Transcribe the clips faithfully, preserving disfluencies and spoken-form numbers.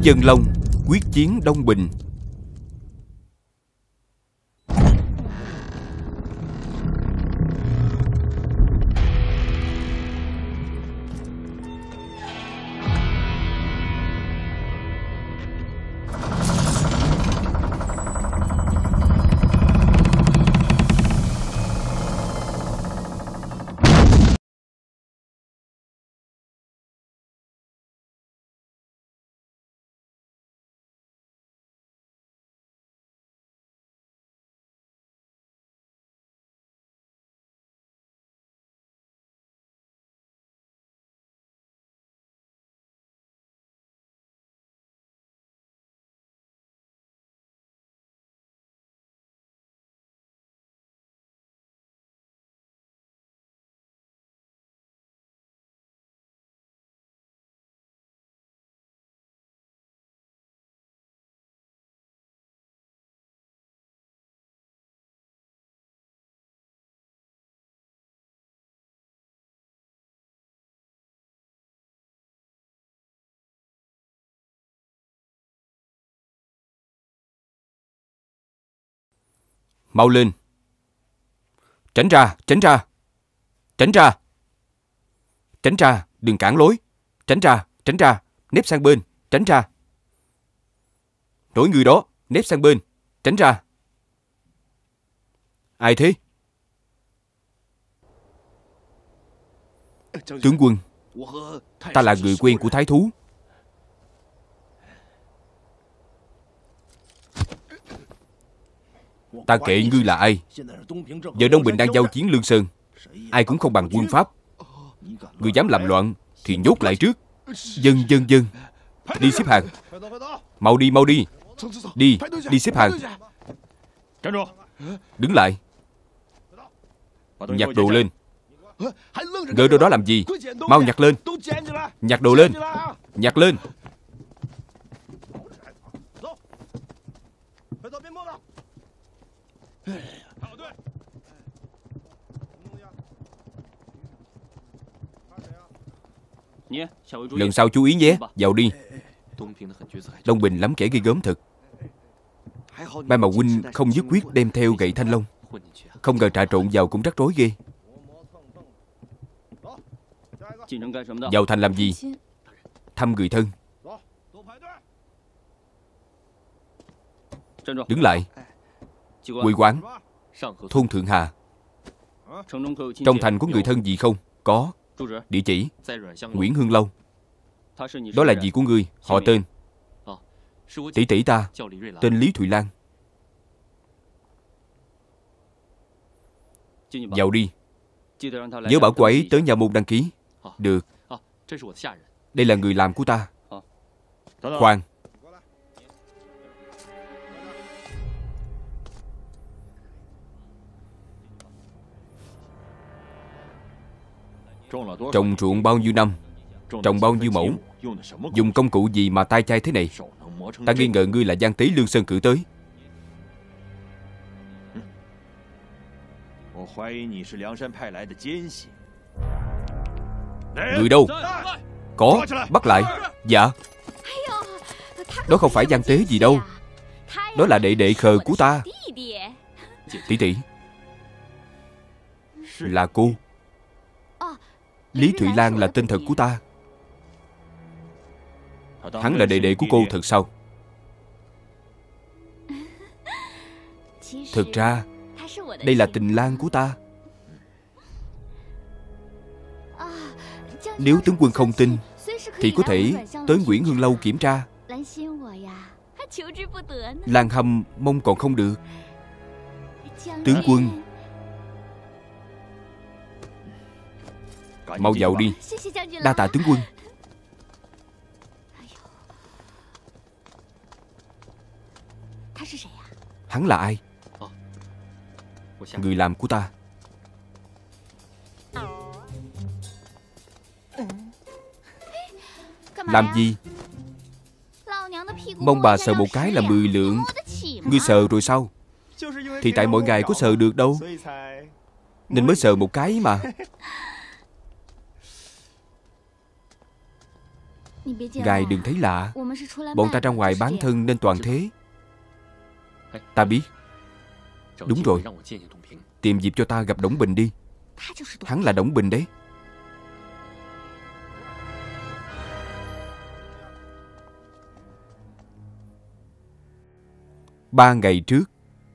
Dân Long quyết chiến Đông Bình. Mau lên. Tránh ra, tránh ra. Tránh ra. Tránh ra, đừng cản lối. Tránh ra, tránh ra. Nép sang bên, tránh ra. Nổi người đó, nép sang bên, tránh ra. Ai thế? Tướng quân, ta là người quen của thái thú. Ta kệ ngươi là ai. Giờ Đông Bình đang giao chiến Lương Sơn, ai cũng không bằng quân Pháp. Ngươi dám làm loạn thì nhốt lại trước. Dân dân dân. Đi xếp hàng. Mau đi, mau đi. Đi, đi xếp hàng. Đứng lại. Nhặt đồ lên. Ngỡ đâu đó làm gì? Mau nhặt lên. Nhặt đồ lên. Nhặt lên. Lần sau chú ý nhé. Vào đi. Đông Bình lắm kẻ ghê gớm thật. May mà huynh không nhất quyết đem theo gậy thanh long. Không ngờ trà trộn vào cũng rắc rối ghê. Vào thành làm gì? Thăm người thân. Đứng lại. Quê quán thôn Thượng Hà. Trong thành có người thân gì không? Có. Địa chỉ Nguyễn Hương Lâu. Đó là gì của ngươi? Họ tên? Tỷ tỷ ta tên Lý Thụy Lan. Vào đi. Nhớ bảo cô ấy tới nhà môn đăng ký. Được. Đây là người làm của ta. Khoan. Trồng ruộng bao nhiêu năm? Trồng bao nhiêu mẫu? Dùng công cụ gì mà tai chai thế này? Ta nghi ngờ ngươi là gian tế Lương Sơn cử tới. Người đâu? Có, bắt lại. Dạ. Đó không phải gian tế gì đâu. Đó là đệ đệ khờ của ta. Tỷ tỷ. Là cô. Lý Thụy Lan là tên thật của ta. Hắn là đệ đệ của cô thật sao? Thực ra đây là tình lang của ta. Nếu tướng quân không tin thì có thể tới Nguyễn Hương Lâu kiểm tra. Lan hâm mong còn không được. Tướng quân, mau vào đi. Đa tạ tướng quân. Hắn là ai? Người làm của ta. Làm gì? Mong bà sờ một cái là mười lượng. Ngươi sờ rồi sao? Thì tại mỗi ngày có sờ được đâu, nên mới sờ một cái mà. Ngài đừng thấy lạ. Bọn ta ra ngoài bán thân nên toàn thế. Ta biết. Đúng rồi. Tìm dịp cho ta gặp Đổng Bình đi. Hắn là Đổng Bình đấy. Ba ngày trước,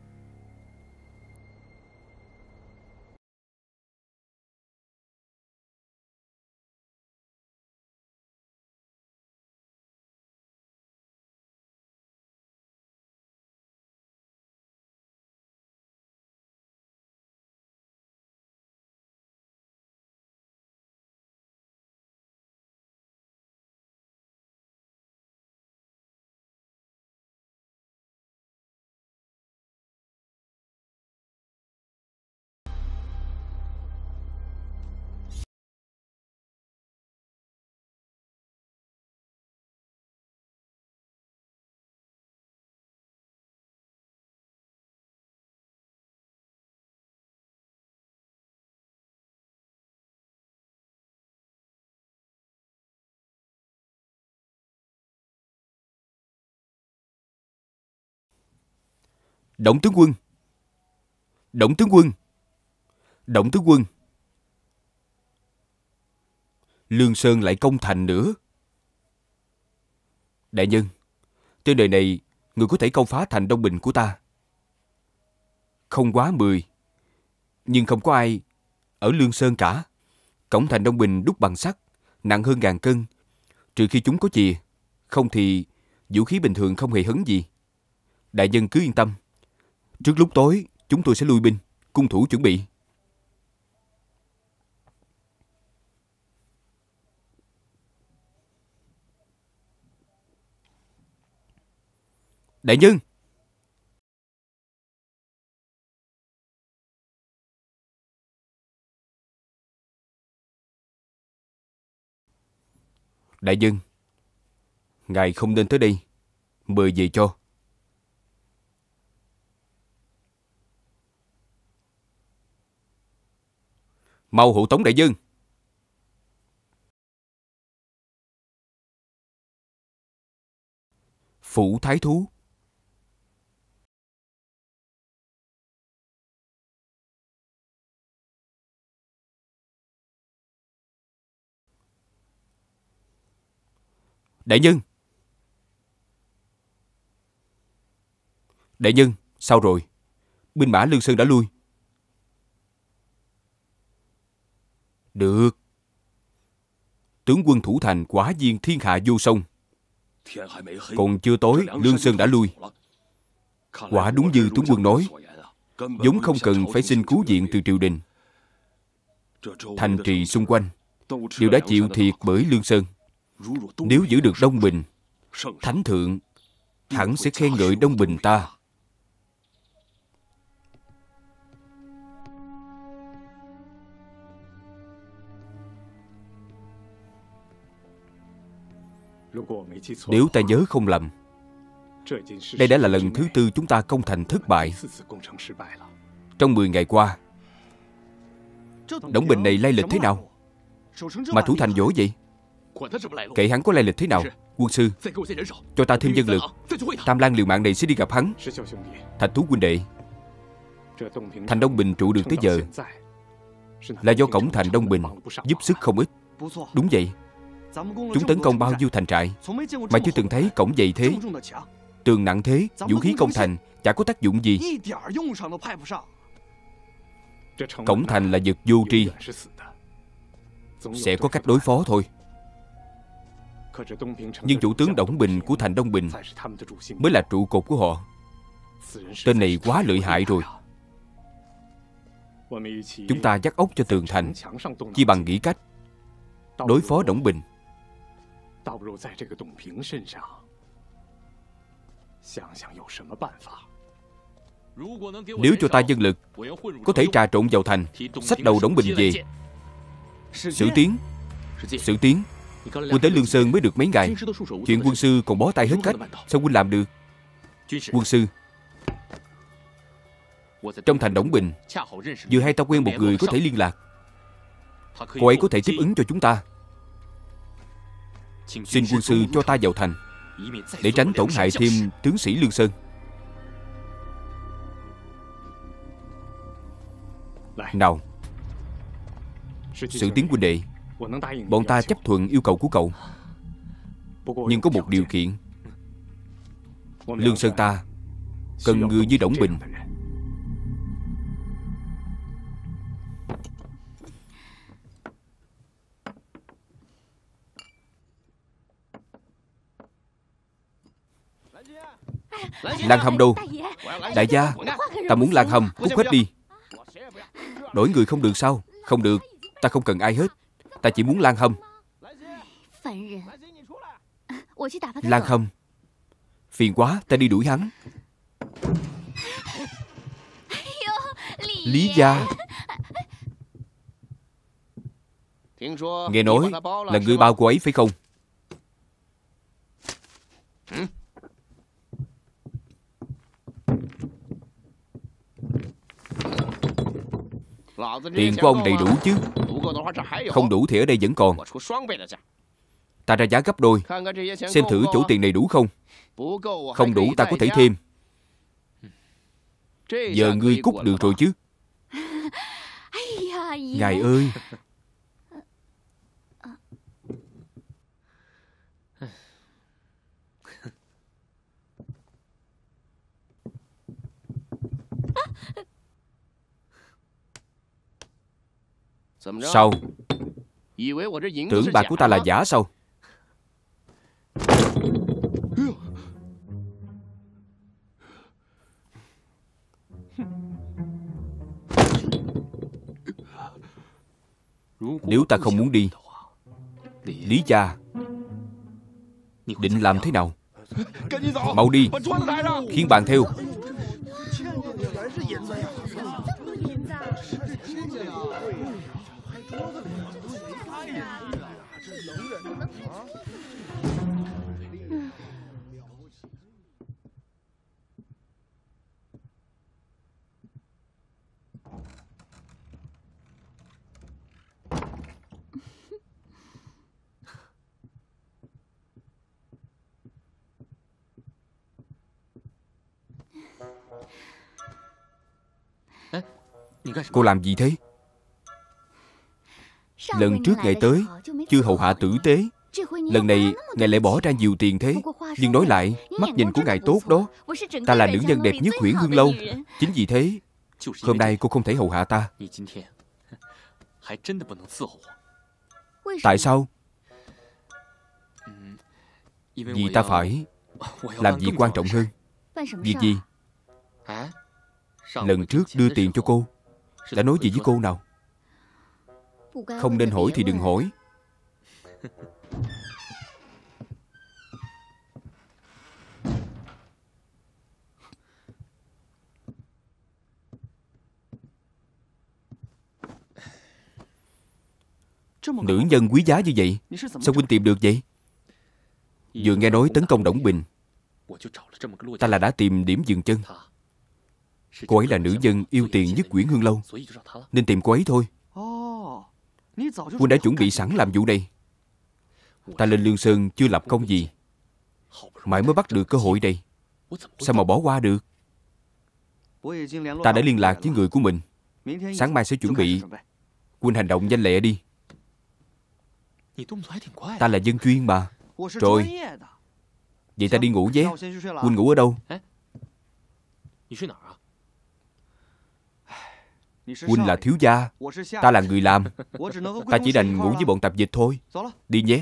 Đổng tướng quân, Đổng tướng quân, Đổng tướng quân. Lương Sơn lại công thành nữa. Đại nhân, trên đời này, người có thể công phá thành Đông Bình của ta không quá mười, nhưng không có ai ở Lương Sơn cả. Cổng thành Đông Bình đúc bằng sắt, nặng hơn ngàn cân. Trừ khi chúng có chìa, không thì vũ khí bình thường không hề hấn gì. Đại nhân cứ yên tâm. Trước lúc tối, chúng tôi sẽ lui binh, cung thủ chuẩn bị. Đại nhân! Đại nhân, ngài không nên tới đây. Mời về cho. Mau hộ tống đại nhân. Phủ thái thú. Đại nhân! Đại nhân, sao rồi? Binh mã Lương Sơn đã lui. Được. Tướng quân thủ thành quả nhiên thiên hạ vô song. Còn chưa tối, Lương Sơn đã lui. Quả đúng như tướng quân nói, vốn không cần phải xin cứu viện từ triều đình. Thành trì xung quanh đều đã chịu thiệt bởi Lương Sơn. Nếu giữ được Đông Bình, Thánh thượng hẳn sẽ khen ngợi Đông Bình ta. Nếu ta nhớ không lầm, đây đã là lần thứ tư chúng ta công thành thất bại. Trong mười ngày qua, Đổng Bình này lai lịch thế nào mà thủ thành dỗ vậy? Kệ hắn có lai lịch thế nào. Quân sư, cho ta thêm dân lực. Tam Lang liều mạng này sẽ đi gặp hắn. Thạch Thú huynh đệ, thành Đông Bình trụ được tới giờ là do cổng thành Đông Bình giúp sức không ít. Đúng vậy. Chúng tấn công bao nhiêu thành trại mà chưa từng thấy cổng dày thế, tường nặng thế, vũ khí công thành chả có tác dụng gì. Cổng thành là vật vô tri, sẽ có cách đối phó thôi. Nhưng chủ tướng Đổng Bình của thành Đông Bình mới là trụ cột của họ. Tên này quá lợi hại rồi. Chúng ta dắt ốc cho tường thành, chỉ bằng nghĩ cách đối phó Đổng Bình. Nếu cho ta nhân lực, có thể trà trộn vào thành, xách đầu Đổng Bình về. Sử Tiến, Sử Tiến, huynh tới Lương Sơn mới được mấy ngày, chuyện quân sư còn bó tay hết cách. Sao huynh làm được? Quân sư, trong thành Đổng Bình vừa hay ta quen một người có thể liên lạc. Cô ấy có thể tiếp ứng cho chúng ta. Xin quân sư cho ta vào thành, để tránh tổn hại thêm tướng sĩ Lương Sơn. Nào, Sử Tiến huynh đệ, bọn ta chấp thuận yêu cầu của cậu, nhưng có một điều kiện. Lương Sơn ta cần người như Đổng Bình. Lan hầm đâu? Đại gia, ta muốn lan hầm, cút hết đi. Đổi người không được sao? Không được, ta không cần ai hết. Ta chỉ muốn lan hầm. Lan hầm? Phiền quá, ta đi đuổi hắn. Lý gia. Nghe nói là người bao cô ấy phải không? Tiền của ông đầy đủ chứ? Không đủ thì ở đây vẫn còn. Ta ra giá gấp đôi. Xem thử chỗ tiền này đủ không? Không đủ ta có thể thêm. Giờ ngươi cút được rồi chứ? Ngài ơi! Sao? Tưởng bạc của ta là giả sao? Nếu ta không muốn đi, Lý gia định làm thế nào? Mau đi, khiến bạn theo. Cô làm gì thế? Lần trước ngài tới chưa hầu hạ tử tế, lần này ngài lại bỏ ra nhiều tiền thế. Nhưng nói lại, mắt nhìn của ngài tốt đó. Ta là nữ nhân đẹp nhất Huyễn Hương Lâu. Chính vì thế hôm nay cô không thể hầu hạ ta. Tại sao? Vì ta phải làm việc quan trọng hơn. Việc gì? Lần trước đưa tiền cho cô đã nói gì với cô nào? Không nên hỏi thì đừng hỏi. Nữ nhân quý giá như vậy, sao huynh tìm được vậy? Vừa nghe nói tấn công Đổng Bình, ta là đã tìm điểm dừng chân. Cô ấy là nữ nhân yêu tiền nhất Uyển Hương Lâu, nên tìm cô ấy thôi. Huynh đã chuẩn bị sẵn làm vụ này. Ta lên Lương Sơn chưa lập công gì, mãi mới bắt được cơ hội này, sao mà bỏ qua được? Ta đã liên lạc với người của mình, sáng mai sẽ chuẩn bị. Huynh hành động nhanh lẹ đi. Ta là dân chuyên mà. Rồi, vậy ta đi ngủ nhé. Huynh ngủ ở đâu? Huynh là thiếu gia, ta là người làm. Ta chỉ đành ngủ với bọn tạp dịch thôi. Đi nhé.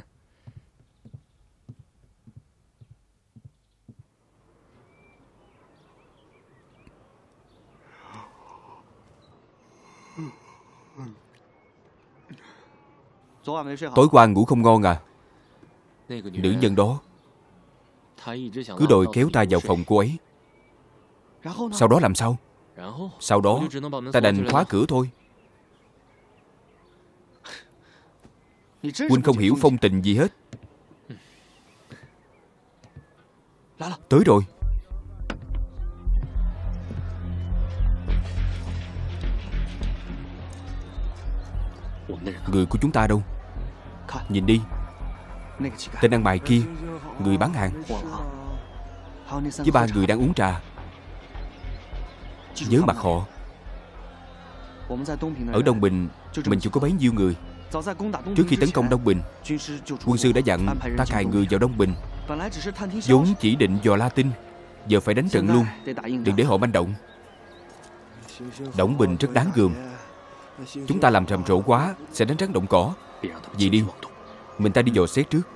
Tối qua ngủ không ngon à? Nữ nhân đó cứ đòi kéo ta vào phòng cô ấy. Sau đó làm sao? Sau đó ta đành khóa cửa thôi. Huynh không hiểu phong tình gì hết. Tới rồi. Người của chúng ta đâu? Nhìn đi. Tên ăn mày kia, người bán hàng, với ba người đang uống trà. Nhớ mặt họ. Ở Đông Bình, mình chỉ có bấy nhiêu người. Trước khi tấn công Đông Bình, quân sư đã dặn ta cài người vào Đông Bình, vốn chỉ định dò la tin. Giờ phải đánh trận luôn, đừng để họ manh động. Đổng Bình rất đáng gờm. Chúng ta làm rầm rộ quá sẽ đánh rắn động cỏ. Vậy đi, mình ta đi dò xét trước.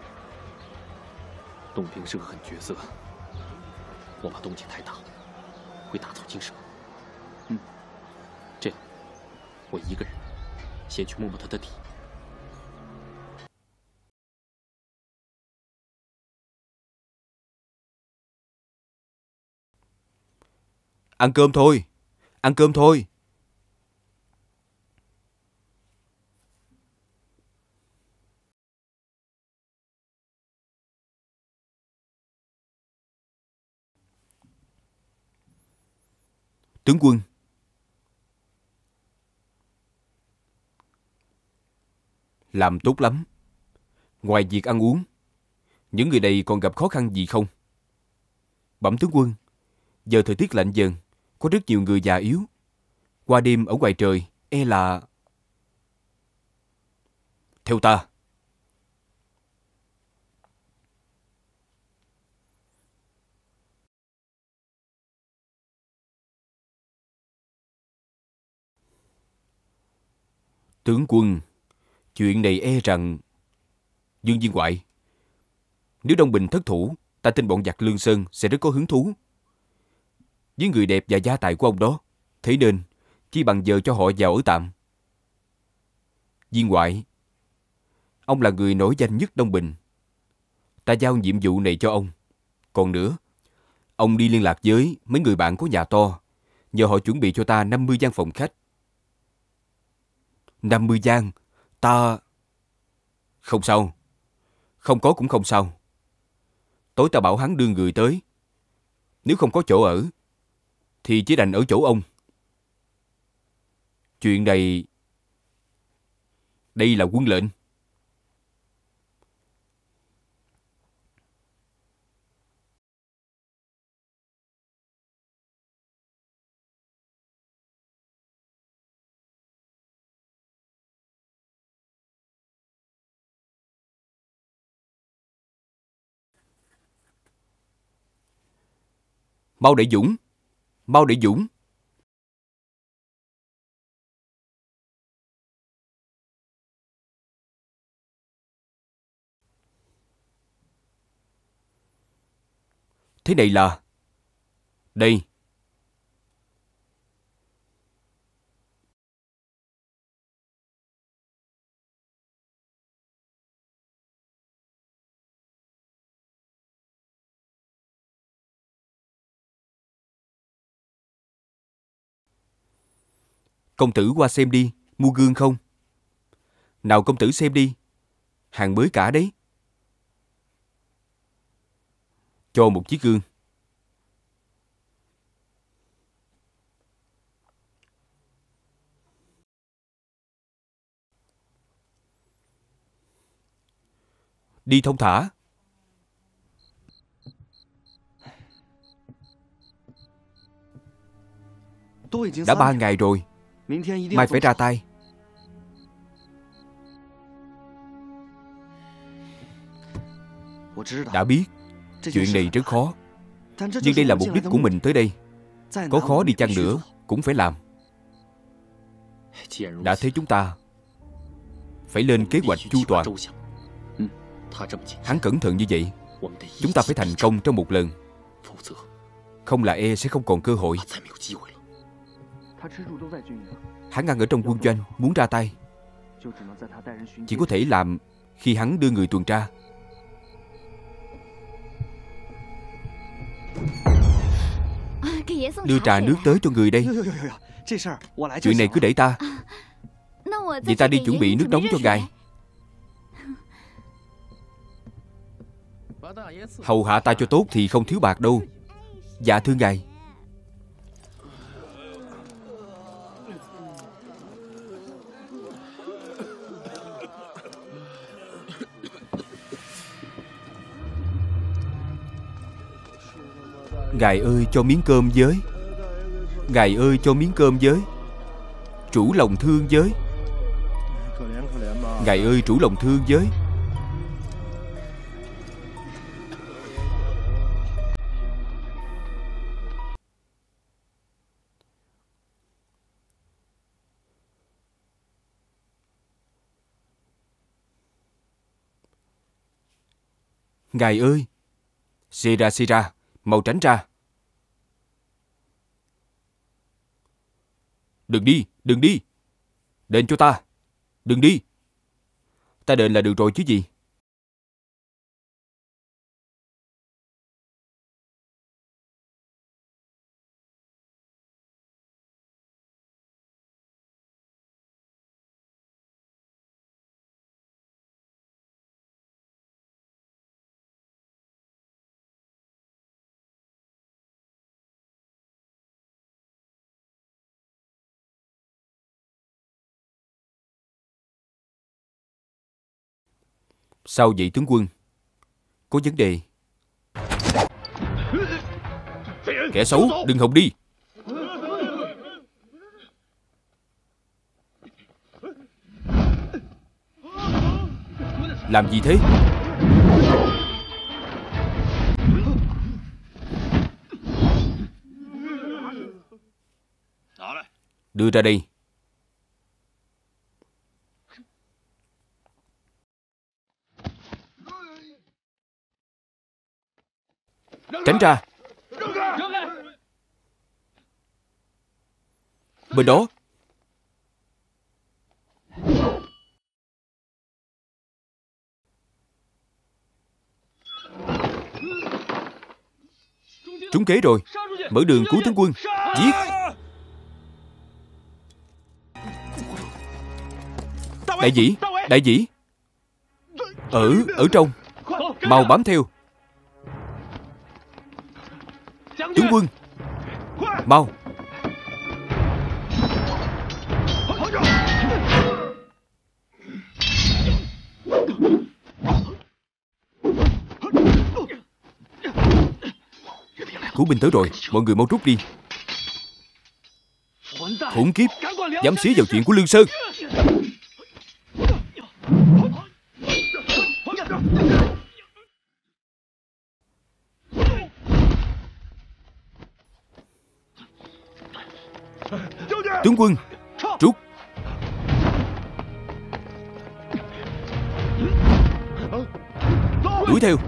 Ăn cơm thôi, ăn cơm thôi. Tướng quân, làm tốt lắm. Ngoài việc ăn uống, những người này còn gặp khó khăn gì không? Bẩm tướng quân, giờ thời tiết lạnh dần, có rất nhiều người già yếu. Qua đêm ở ngoài trời, e là... Theo ta. Tướng quân, chuyện này e rằng... Dương Viên Ngoại, nếu Đông Bình thất thủ, ta tin bọn giặc Lương Sơn sẽ rất có hứng thú với người đẹp và gia tài của ông đó. Thế nên, chi bằng giờ cho họ vào ở tạm. Viên Ngoại, ông là người nổi danh nhất Đông Bình. Ta giao nhiệm vụ này cho ông. Còn nữa, ông đi liên lạc với mấy người bạn có nhà to, nhờ họ chuẩn bị cho ta năm mươi gian phòng khách. năm mươi gian, ta... Không sao. Không có cũng không sao. Tối ta bảo hắn đưa người tới. Nếu không có chỗ ở, thì chỉ đành ở chỗ ông. Chuyện này... Đây là quân lệnh. Mau để Dũng! Mau để Dũng! Thế này là... Đây. Công tử qua xem đi, mua gương không? Nào công tử xem đi. Hàng mới cả đấy. Cho một chiếc gương. Đi thông thả. Đã ba ngày rồi. Mai phải ra tay. Đã biết, chuyện này rất khó. Nhưng đây là mục đích của mình tới đây. Có khó đi chăng nữa, cũng phải làm. Đã thế chúng ta phải lên kế hoạch chu toàn. Hắn cẩn thận như vậy, chúng ta phải thành công trong một lần. Không là e sẽ không còn cơ hội. Hắn đang ở trong quân doanh, muốn ra tay. Chỉ có thể làm khi hắn đưa người tuần tra. Đưa trà nước tới cho người đây. Chuyện này cứ để ta. Vậy ta đi chuẩn bị nước nóng cho ngài. Hầu hạ ta cho tốt thì không thiếu bạc đâu. Dạ thưa ngài. Ngài ơi cho miếng cơm với. Ngài ơi cho miếng cơm với. Trũ lòng thương với. Ngài ơi trũ lòng thương với. Ngài ơi. Xê ra, xê ra, mau tránh ra. Đừng đi, đừng đi. Đền cho ta. Đừng đi. Ta đền là được rồi chứ gì. Sao vậy tướng quân? Có vấn đề. Kẻ xấu, đừng hòng đi. Làm gì thế? Đưa ra đây. Tránh ra. Bên đó. Trúng kế rồi. Mở đường cứu tướng quân. Giết. Đại vĩ, đại vĩ. Ở, ở trong. Mau bám theo. Tướng quân. Mau. Cứu binh tới rồi, mọi người mau rút đi. Khốn kiếp, dám xí vào chuyện của Lương Sơn. Tướng quân, rút. Đuổi theo.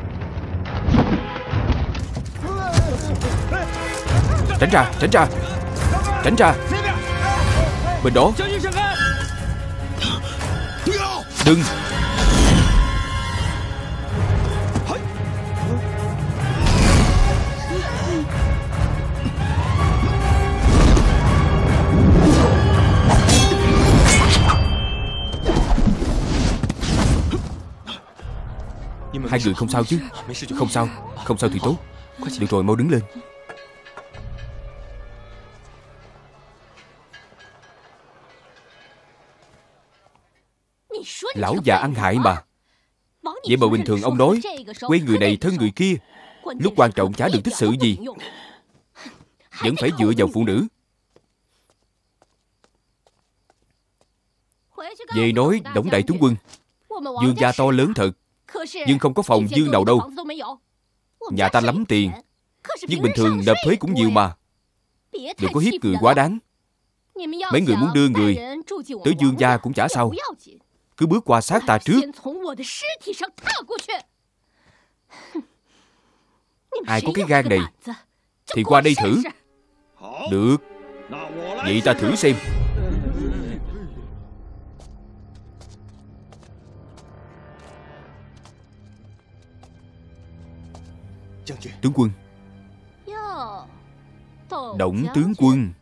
Tránh ra, tránh ra. Tránh ra. Bên đó. Đừng. Hai người không sao chứ? Không sao, không sao thì tốt. Được rồi, mau đứng lên. Lão già ăn hại mà. Vậy mà bình thường ông nói quen người này thân người kia, lúc quan trọng chả được tích sự gì, vẫn phải dựa vào phụ nữ. Về nói Đổng đại tướng quân, Dương gia to lớn thật, nhưng không có phòng dương nào đâu. Nhà ta lắm tiền, nhưng bình thường nộp thuế cũng nhiều mà. Đừng có hiếp người quá đáng. Mấy người muốn đưa người tới Dương gia cũng chả sao, cứ bước qua xác ta trước. Ai có cái gan này thì qua đây thử. Được, vậy ta thử xem. Tướng quân. Đổng tướng quân.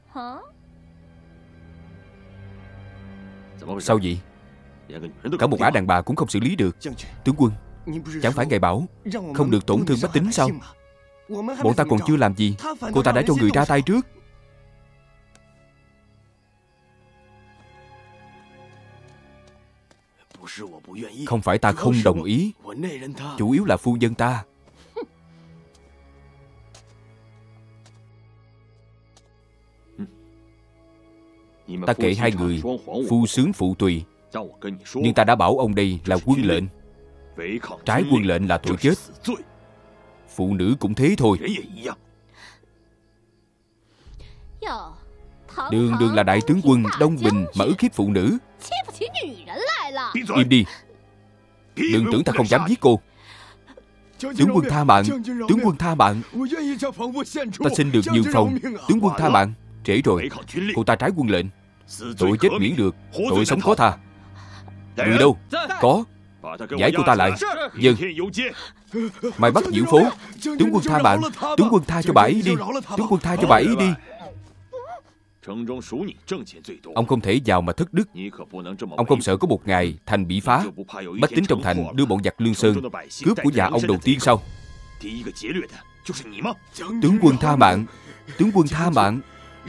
Sao vậy? Cả một ả đàn bà cũng không xử lý được. Tướng quân, chẳng phải ngài bảo không được tổn thương bách tính sao? Bọn ta còn chưa làm gì, cô ta đã cho người ra tay trước. Không phải ta không đồng ý, chủ yếu là phu nhân ta. Ta kể hai người phu sướng phụ tùy, nhưng ta đã bảo ông đây là quân lệnh. Trái quân lệnh là tội chết. Phụ nữ cũng thế thôi. Đường đường là đại tướng quân Đông Bình mà ức hiếp phụ nữ. Im đi. Đừng tưởng ta không dám giết cô. Tướng quân tha mạng. Tướng quân tha mạng. Ta xin được nhường phòng. Tướng quân tha mạng. Trễ rồi. Cô ta trái quân lệnh. Tội chết miễn được, tội sống khó tha. Người đâu? Có. Giải cô ta lại. Dân. Mày bắt diễu phố. Tướng quân tha mạng. Tướng quân tha cho bà ấy đi. Tướng quân tha cho bà ấy đi. Ông không thể vào mà thất đức. Ông không sợ có một ngày thành bị phá, bách tính trong thành đưa bọn giặc Lương Sơn cướp của nhà ông đầu tiên sao? Tướng quân tha mạng. Tướng quân tha mạng.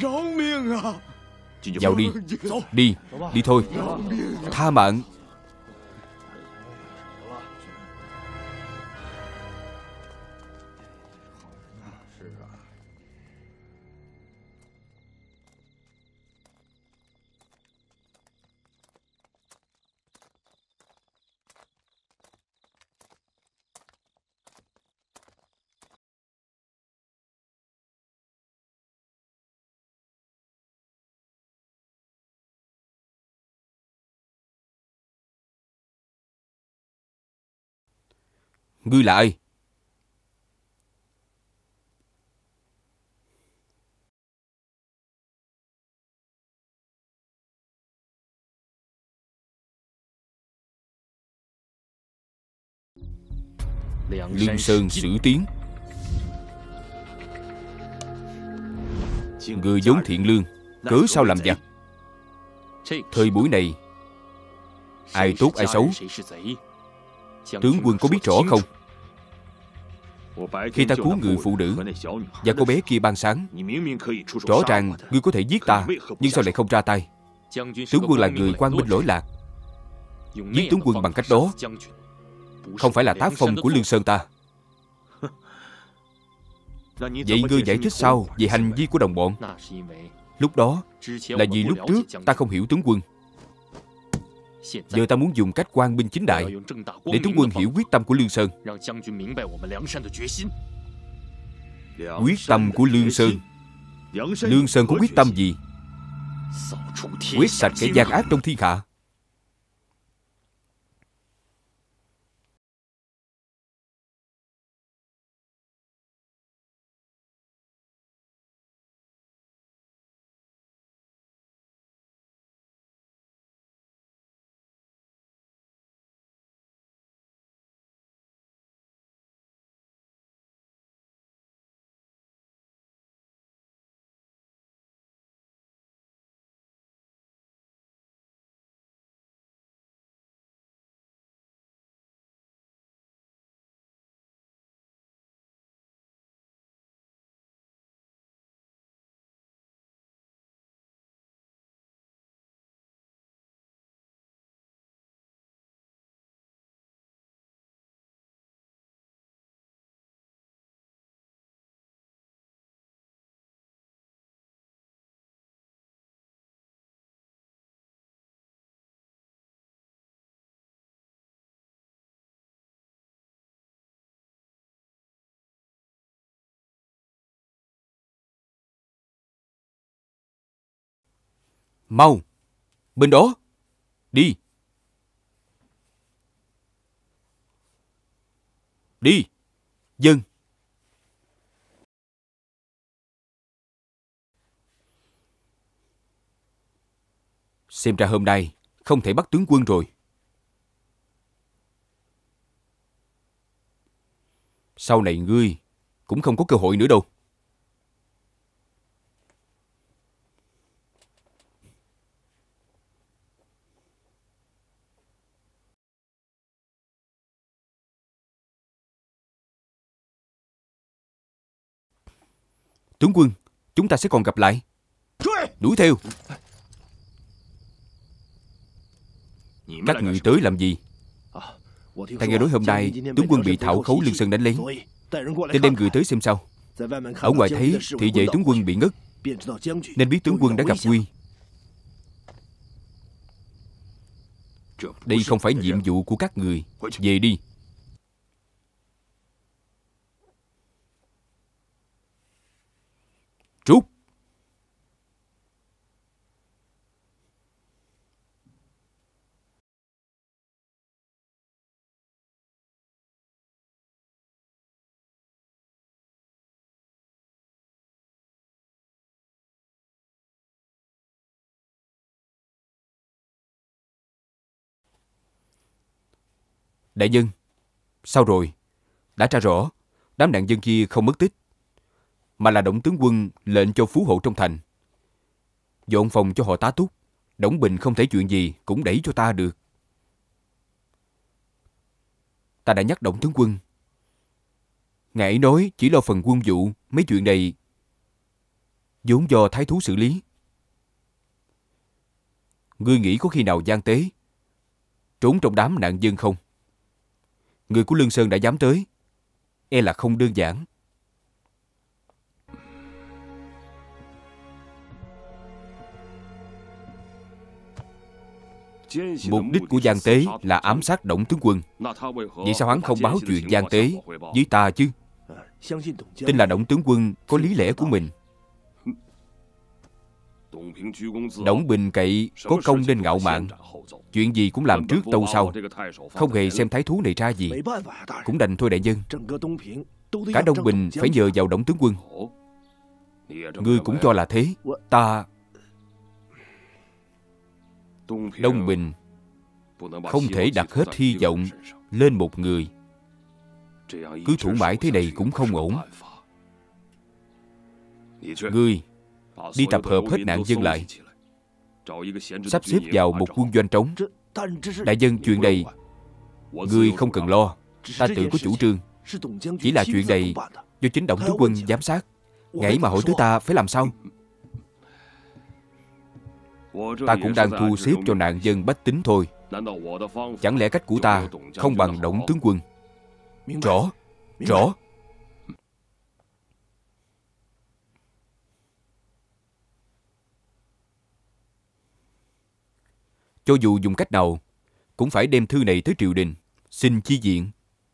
Vào đi. Đi. Đi thôi. Tha mạng. Ngươi là ai? Lương Sơn Sử Tiến. Người vốn thiện lương, cớ sao làm giặc? Thời buổi này, ai tốt ai xấu, tướng quân có biết rõ không? Khi ta cứu người phụ nữ và cô bé kia ban sáng, rõ ràng ngươi có thể giết ta, nhưng sao lại không ra tay? Tướng quân là người quan binh lỗi lạc. Giết tướng quân bằng cách đó không phải là tác phong của Lương Sơn ta. Vậy ngươi giải thích sao về hành vi của đồng bọn? Lúc đó là vì lúc trước ta không hiểu tướng quân. Giờ ta muốn dùng cách quan binh chính đại để tướng quân hiểu quyết tâm của Lương Sơn. Quyết tâm của Lương Sơn. Lương Sơn có quyết tâm gì? Quét sạch kẻ gian ác trong thiên hạ. Mau! Bên đó! Đi! Đi! Dân! Xem ra hôm nay không thể bắt tướng quân rồi. Sau này ngươi cũng không có cơ hội nữa đâu. Tướng quân, chúng ta sẽ còn gặp lại. Đuổi theo. Các người tới làm gì? Ta nghe nói hôm nay tướng quân bị thảo khấu Lương Sơn đánh lén, nên đem người tới xem sao. Ở ngoài thấy thị vệ tướng quân bị ngất, nên biết tướng quân đã gặp nguy. Đây không phải nhiệm vụ của các người. Về đi. Trút. Đại nhân, sao rồi? Đã tra rõ, đám nạn dân kia không mất tích, mà là Đổng tướng quân lệnh cho phú hộ trong thành dọn phòng cho họ tá túc. Đổng Bình không thể chuyện gì cũng đẩy cho ta được. Ta đã nhắc Đổng tướng quân, ngài ấy nói chỉ lo phần quân vụ, mấy chuyện này vốn do thái thú xử lý. Ngươi nghĩ có khi nào Giang Tế trốn trong đám nạn dân không? Người của Lương Sơn đã dám tới, e là không đơn giản. Mục đích của Giang Tế là ám sát Đổng tướng quân. Vậy sao hắn không báo chuyện Giang Tế với ta chứ? Tin là Đổng tướng quân có lý lẽ của mình. Đổng Bình cậy có công nên ngạo mạn, chuyện gì cũng làm trước tâu sau, không hề xem thái thú này ra gì. Cũng đành thôi đại nhân. Cả Đông Bình phải nhờ vào Đổng tướng quân. Ngươi cũng cho là thế. Ta... Đông Bình không thể đặt hết hy vọng lên một người. Cứ thủ mãi thế này cũng không ổn. Ngươi đi tập hợp hết nạn dân lại, sắp xếp vào một quân doanh trống. Đại nhân, chuyện này ngươi không cần lo, ta tự có chủ trương. Chỉ là chuyện này do chính Đổng tướng quân giám sát. Ngài mà hỏi tới ta phải làm sao? Ta cũng đang thu xếp cho nạn dân bách tính thôi. Chẳng lẽ cách của ta không bằng Đổng tướng quân? Rõ, rõ. Cho dù dùng cách nào, cũng phải đem thư này tới triều đình, xin chi viện.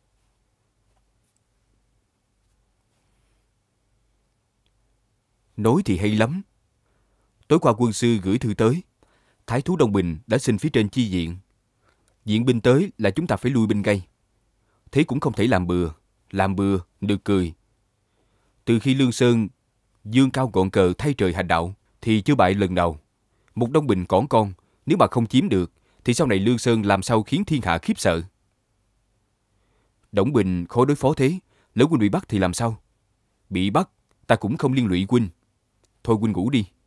Nói thì hay lắm. Tối qua quân sư gửi thư tới, thái thú Đông Bình đã xin phía trên chi viện. Viện binh tới là chúng ta phải lui binh ngay. Thế cũng không thể làm bừa. Làm bừa được cười. Từ khi Lương Sơn dương cao ngọn cờ thay trời hành đạo thì chưa bại lần nào. Một Đông Bình cỏn con, nếu mà không chiếm được thì sau này Lương Sơn làm sao khiến thiên hạ khiếp sợ. Đổng Bình khó đối phó thế, lỡ huynh bị bắt thì làm sao? Bị bắt ta cũng không liên lụy huynh. Thôi huynh ngủ đi.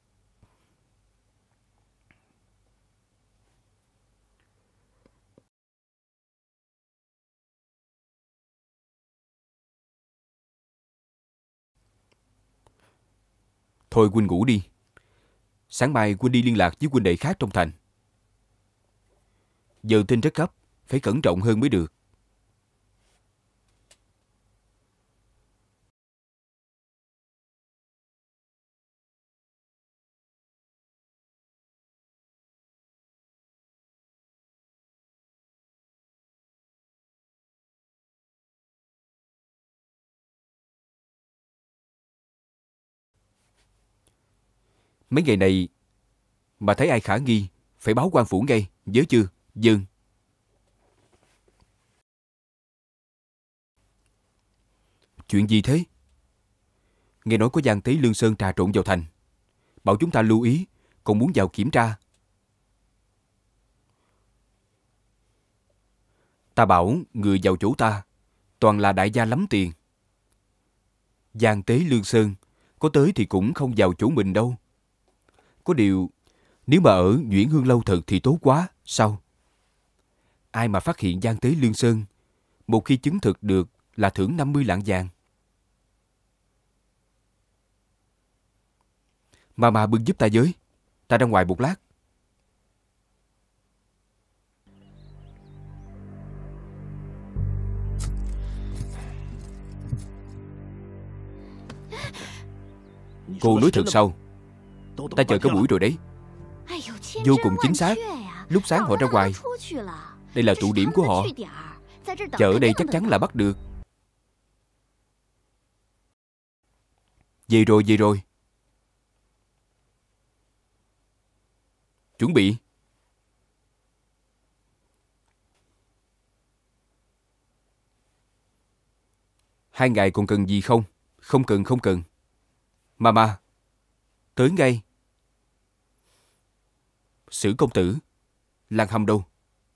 Thôi huynh ngủ đi. Sáng mai huynh đi liên lạc với huynh đệ khác trong thành. Giờ tin rất gấp, phải cẩn trọng hơn mới được. Mấy ngày này mà thấy ai khả nghi, phải báo quan phủ ngay, nhớ chưa? Vâng. Chuyện gì thế? Nghe nói có Giang Tế Lương Sơn trà trộn vào thành, bảo chúng ta lưu ý, còn muốn vào kiểm tra. Ta bảo người vào chỗ ta toàn là đại gia lắm tiền. Giang Tế Lương Sơn có tới thì cũng không vào chỗ mình đâu. Có điều, nếu mà ở Nhuyễn Hương Lâu thật thì tốt quá. Sao? Ai mà phát hiện Giang Tế Lương Sơn, một khi chứng thực được là thưởng năm mươi lạng vàng. Mà mà bưng giúp ta với. Ta ra ngoài một lát. Cô nói thật sao? Ta chờ cả buổi rồi đấy. Vô cùng chính xác. Lúc sáng họ ra ngoài. Đây là tụ điểm của họ. Chờ ở đây chắc chắn là bắt được. Về rồi, về rồi. Chuẩn bị. Hai ngài còn cần gì không? Không cần, không cần. Mama, tới ngay. Sử công tử, Lan Hâm đâu?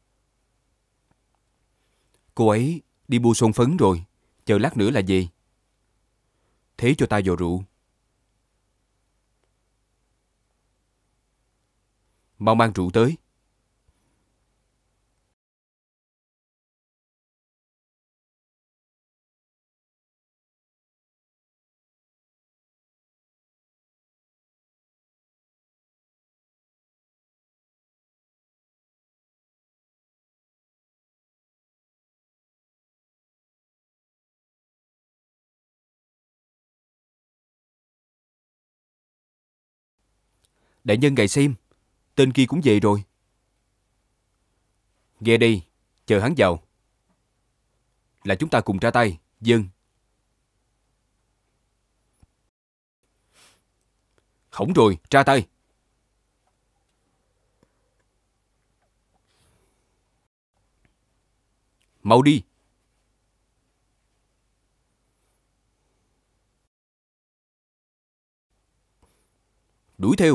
Cô ấy đi mua son phấn rồi, chờ lát nữa là về. Thế cho ta vò rượu. Mau mang rượu tới. Đại nhân ngài xem, tên kia cũng về rồi. Nghe đây, chờ hắn vào. Là chúng ta cùng ra tay, dân. Hỏng rồi, ra tay. Mau đi. Đuổi theo.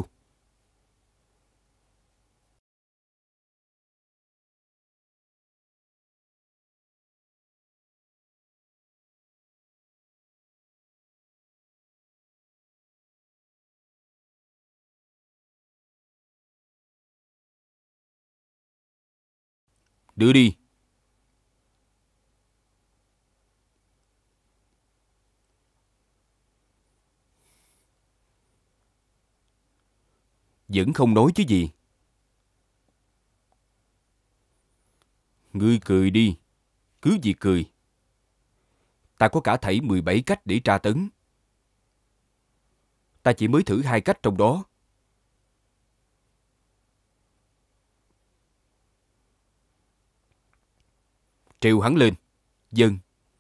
Đưa đi. Vẫn không nói chứ gì. Ngươi cười đi. Cứ việc cười. Ta có cả thảy mười bảy cách để tra tấn. Ta chỉ mới thử hai cách trong đó. Treo hắn lên. Dân.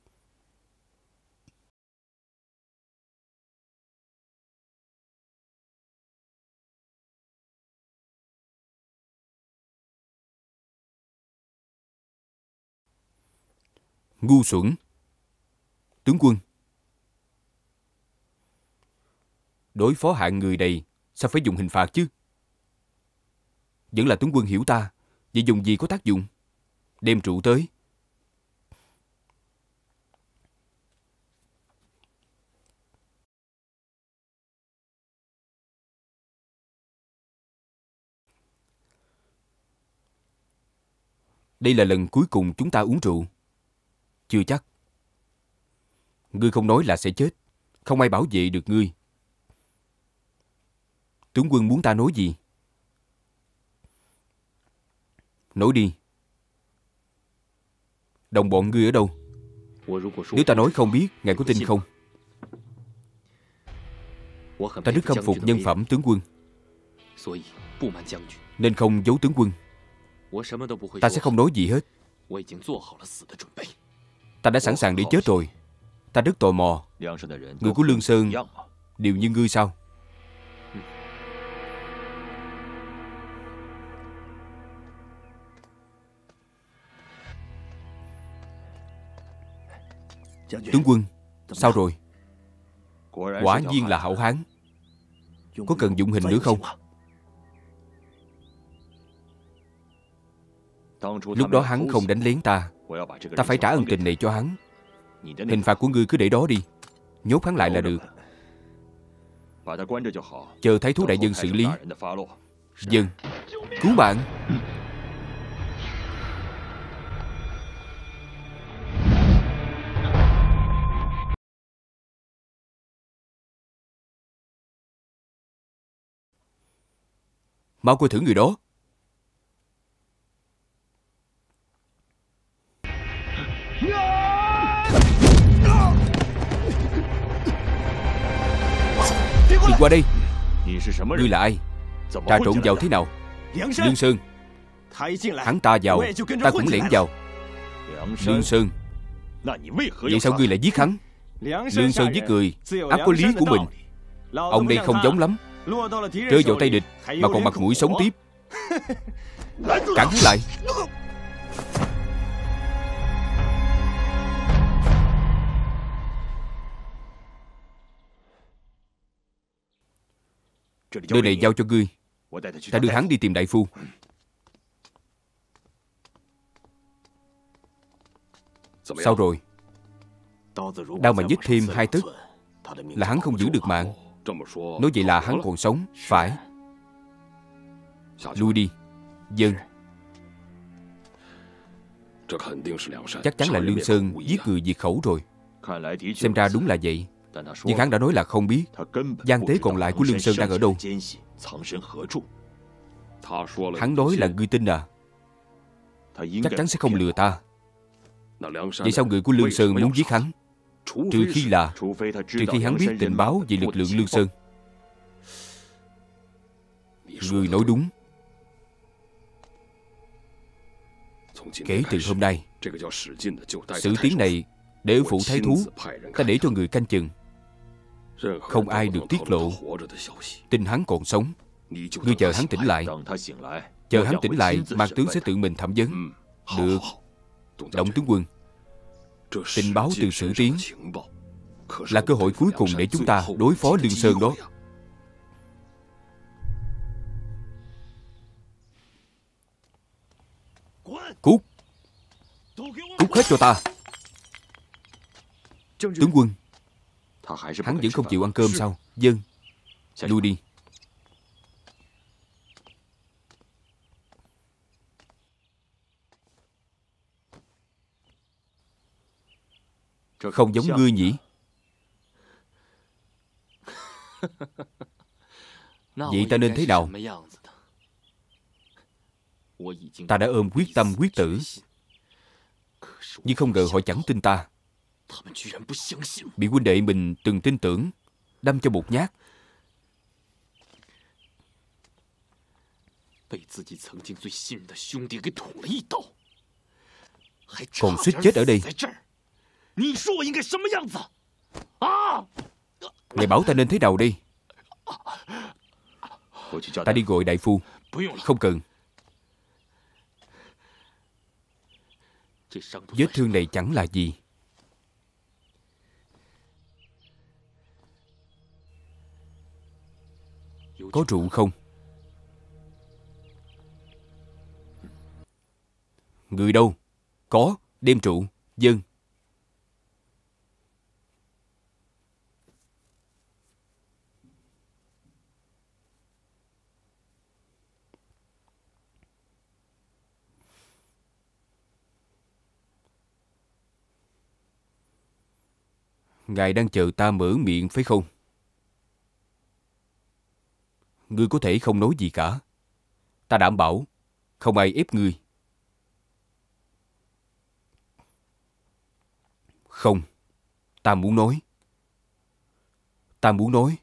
Ngu xuẩn. Tướng quân. Đối phó hạng người này, sao phải dùng hình phạt chứ? Vẫn là tướng quân hiểu ta. Vậy dùng gì có tác dụng? Đem rượu tới. Đây là lần cuối cùng chúng ta uống rượu. Chưa chắc. Ngươi không nói là sẽ chết. Không ai bảo vệ được ngươi. Tướng quân muốn ta nói gì? Nói đi. Đồng bọn ngươi ở đâu? Nếu ta nói không biết, ngài có tin không? Ta rất khâm phục nhân phẩm tướng quân, nên không giấu tướng quân. Ta sẽ không nói gì hết. Ta đã sẵn sàng để chết rồi. Ta rất tò mò, người của Lương Sơn đều như ngươi sao? Tướng quân, sao rồi? Quả nhiên là hảo hán. Có cần dụng hình nữa không? Lúc đó hắn không đánh lén ta. Ta phải trả ân tình này cho hắn. Hình phạt của ngươi cứ để đó đi. Nhốt hắn lại là được. Chờ thái thú đại nhân xử lý. Dân. Cứu bạn. Mau coi thử người đó. Đừng qua đây. Ngươi là ai? Trà trộn vào thế nào? Lương Sơn. Hắn ta vào, ta cũng lẻn vào. Lương Sơn, vậy sao ngươi lại giết hắn? Lương Sơn giết người ắt có lý của mình. Ông đây không giống lắm. Rơi vào tay địch mà còn mặt mũi sống tiếp. Cản hắn lại. Nơi này giao cho ngươi. Ta đưa hắn đi tìm đại phu. Sao rồi? Đau mà nhích thêm hai tấc là hắn không giữ được mạng. Nói vậy là hắn còn sống, phải. Lui đi. Dân. Chắc chắn là Lương Sơn giết người diệt khẩu rồi. Xem ra đúng là vậy. Nhưng hắn đã nói là không biết gian tế còn lại của Lương Sơn đang ở đâu. Hắn nói là ngươi tin à? Chắc chắn sẽ không lừa ta. Vậy sao người của Lương Sơn muốn giết hắn? Trừ khi là Trừ khi hắn biết tình báo về lực lượng Lương Sơn. Ngươi nói đúng. Kể từ hôm nay, Sử Tiến này để ở phủ thái thú, ta để cho người canh chừng, không ai được tiết lộ tin hắn còn sống. Ngươi chờ hắn tỉnh lại. Chờ hắn tỉnh lại, Mạc tướng sẽ tự mình thẩm vấn. Được. Động tướng quân, tình báo từ Sử Tiến là cơ hội cuối cùng để chúng ta đối phó Lương Sơn đó. Cút. Cút hết cho ta. Tướng quân, hắn vẫn không chịu ăn cơm sao? Dân. Lui đi. Không giống ngươi nhỉ? Vậy ta nên thế nào? Ta đã ôm quyết tâm quyết tử, nhưng không ngờ họ chẳng tin ta. Bị huynh đệ mình từng tin tưởng đâm cho một nhát. Còn suýt chết ở đây. Ngài bảo ta nên thế nào đây? Ta đi gọi đại phu. Không cần. Vết thương này chẳng là gì. Có rượu không? Người đâu? Có, đem rượu. Dân. Ngài đang chờ ta mở miệng phải không? Ngươi có thể không nói gì cả. Ta đảm bảo không ai ép ngươi. Không. Ta muốn nói. Ta muốn nói.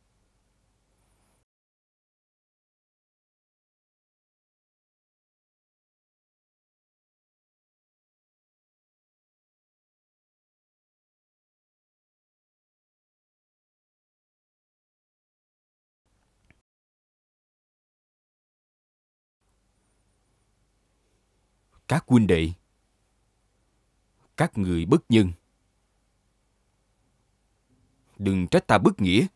Các huynh đệ, các người bất nhân, đừng trách ta bất nghĩa.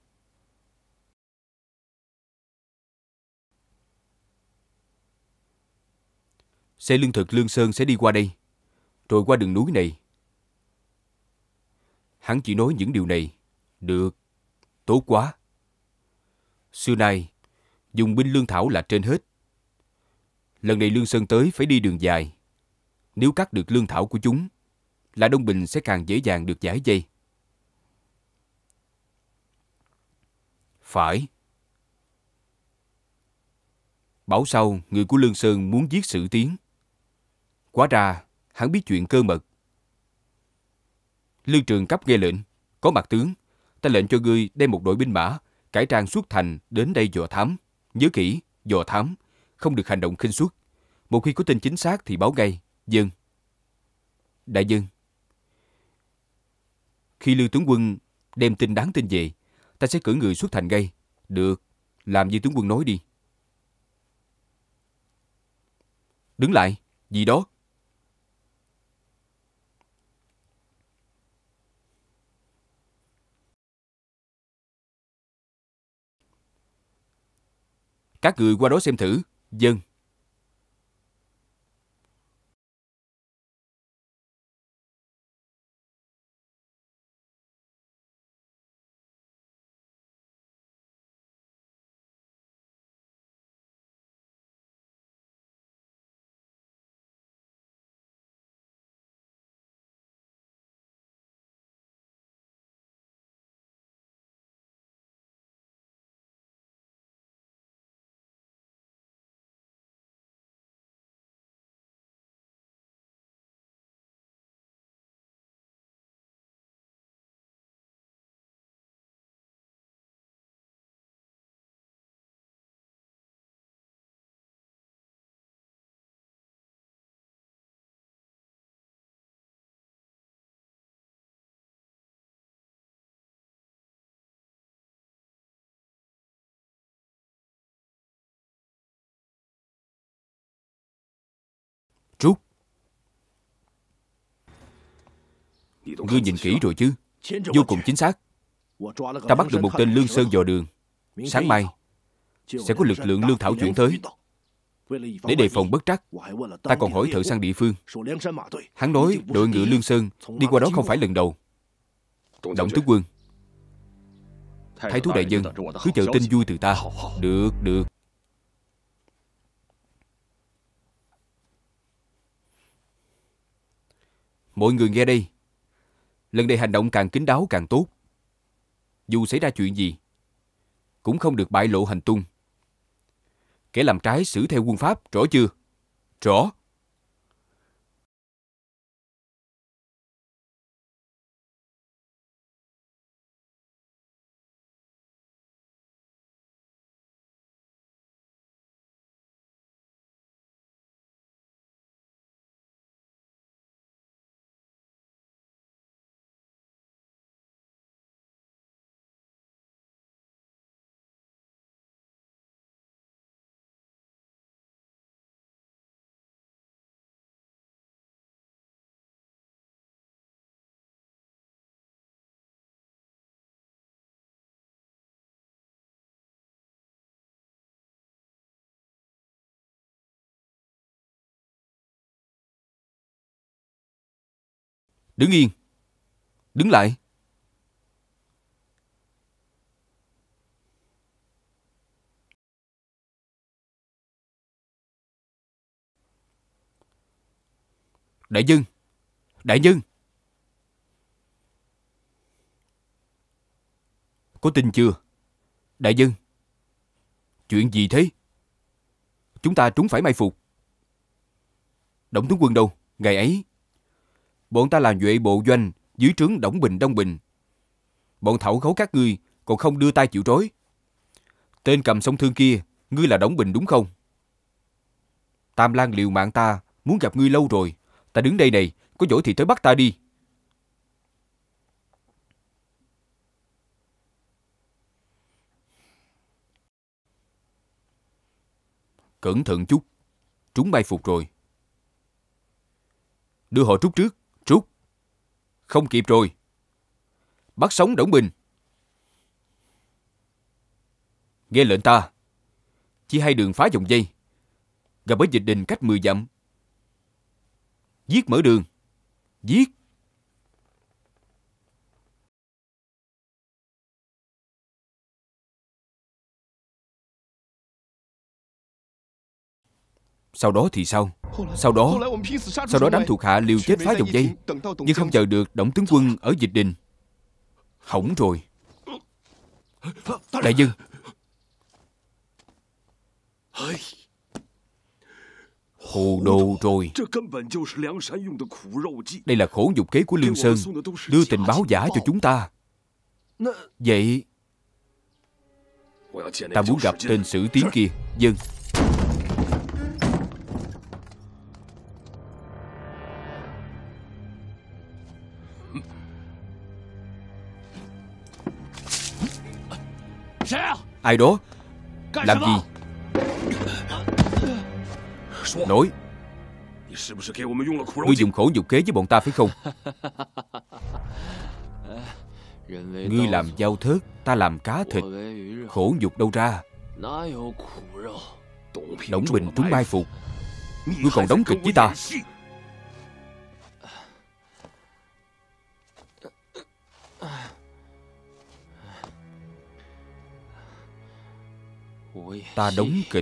Xe lương thực Lương Sơn sẽ đi qua đây, rồi qua đường núi này. Hắn chỉ nói những điều này. Được, tốt quá. Xưa nay, dùng binh lương thảo là trên hết. Lần này Lương Sơn tới phải đi đường dài. Nếu cắt được lương thảo của chúng, là Đông Bình sẽ càng dễ dàng được giải vây. Phải. Bảo sao người của Lương Sơn muốn giết Sử Tiến. Quá ra, hắn biết chuyện cơ mật. Lương Trường cấp nghe lệnh. Có mặt tướng, ta lệnh cho ngươi đem một đội binh mã cải trang xuất thành đến đây dò thám. Nhớ kỹ, dò thám, không được hành động khinh suất. Một khi có tin chính xác thì báo ngay. Dân. Đại dân. Khi Lưu tướng quân đem tin đáng tin về, ta sẽ cử người xuất thành ngay. Được, làm như tướng quân nói đi. Đứng lại, gì đó? Các người qua đó xem thử. Dân. Rút. Ngươi nhìn kỹ rồi chứ? Vô cùng chính xác. Ta bắt được một tên Lương Sơn dò đường. Sáng mai sẽ có lực lượng lương thảo chuyển tới. Để đề phòng bất trắc, ta còn hỏi thợ săn địa phương. Hắn nói đội ngựa Lương Sơn đi qua đó không phải lần đầu. Động tướng quân, thái thú đại nhân cứ chờ tin vui từ ta. Được, được. Mọi người nghe đây. Lần này hành động càng kín đáo càng tốt. Dù xảy ra chuyện gì, cũng không được bại lộ hành tung. Kẻ làm trái xử theo quân pháp, rõ chưa? Rõ. Đứng yên. Đứng lại. Đại nhân. Đại nhân. Có tin chưa? Đại nhân. Chuyện gì thế? Chúng ta trúng phải mai phục. Đổng tướng quân đâu? Ngày ấy bọn ta làm duệ bộ doanh dưới trướng Đổng Bình Đông Bình. Bọn thảo khấu các ngươi còn không đưa tay chịu trói. Tên cầm song thương kia, ngươi là Đổng Bình đúng không? Tam Lang liều mạng ta, muốn gặp ngươi lâu rồi. Ta đứng đây này, có giỏi thì tới bắt ta đi. Cẩn thận chút, trúng mai phục rồi. Đưa họ trút trước. Trút. Không kịp rồi. Bắt sống Đổng Bình. Nghe lệnh ta. Chỉ hai đường phá vòng dây. Gặp ở Dịch Đình cách mười dặm. Giết mở đường. Giết. Sau đó thì sao? Sau đó Sau đó đám thuộc hạ liều chết phá vòng dây, nhưng không chờ được Đổng tướng quân ở Dịch Đình. Hỏng rồi. Đại nhân. Hồ đồ rồi. Đây là khổ nhục kế của Lương Sơn, đưa tình báo giả cho chúng ta. Vậy ta muốn gặp tên Sử Tiến kia. Dân. Ai đó? Làm gì? Nói. Ngươi dùng khổ nhục kế với bọn ta phải không? Ngươi làm dao thớt, ta làm cá thịt. Khổ nhục đâu ra? Đổng Bình trúng mai phục, ngươi còn đóng kịch với ta. Ta đóng kịch.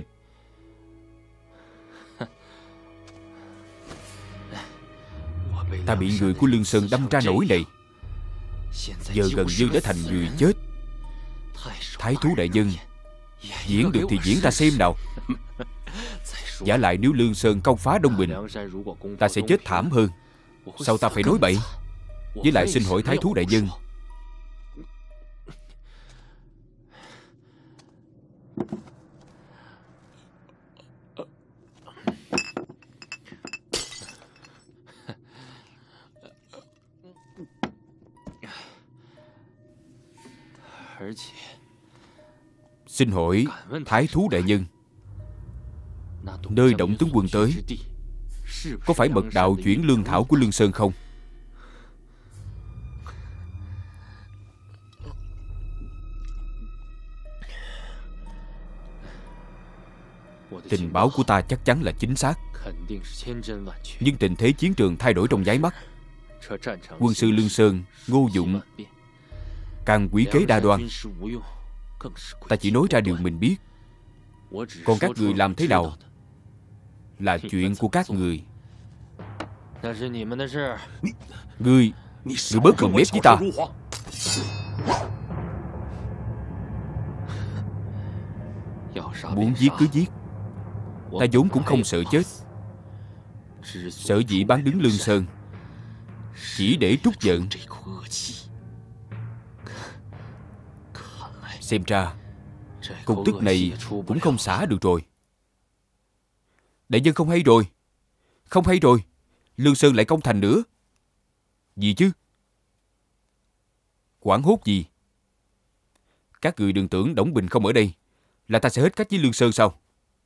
Ta bị người của Lương Sơn đâm ra nỗi này, giờ gần như đã thành người chết. Thái thú đại nhân, diễn được thì diễn ta xem nào. Giả lại nếu Lương Sơn công phá Đông Bình, ta sẽ chết thảm hơn. Sao ta phải nói bậy? Với lại xin hỏi Thái thú đại nhân, Xin hỏi Thái thú đại nhân, nơi Động tướng quân tới có phải mật đạo chuyển lương thảo của Lương Sơn không? Tình báo của ta chắc chắn là chính xác, nhưng tình thế chiến trường thay đổi trong nháy mắt. Quân sư Lương Sơn Ngô Dụng càng quỷ kế đa đoan. Ta chỉ nói ra điều mình biết, còn các người làm thế nào là chuyện của các người. Ngươi, ngươi bớt mồm mép với ta. Muốn giết cứ giết, ta vốn cũng không sợ chết. Sợ dĩ bán đứng Lương Sơn chỉ để trút giận. Xem ra cục tức này cũng không xả được rồi. Đại nhân không hay rồi, không hay rồi. Lương Sơn lại công thành nữa. Gì chứ? Hoảng hốt gì? Các người đừng tưởng Đổng Bình không ở đây là ta sẽ hết cách với Lương Sơn sao?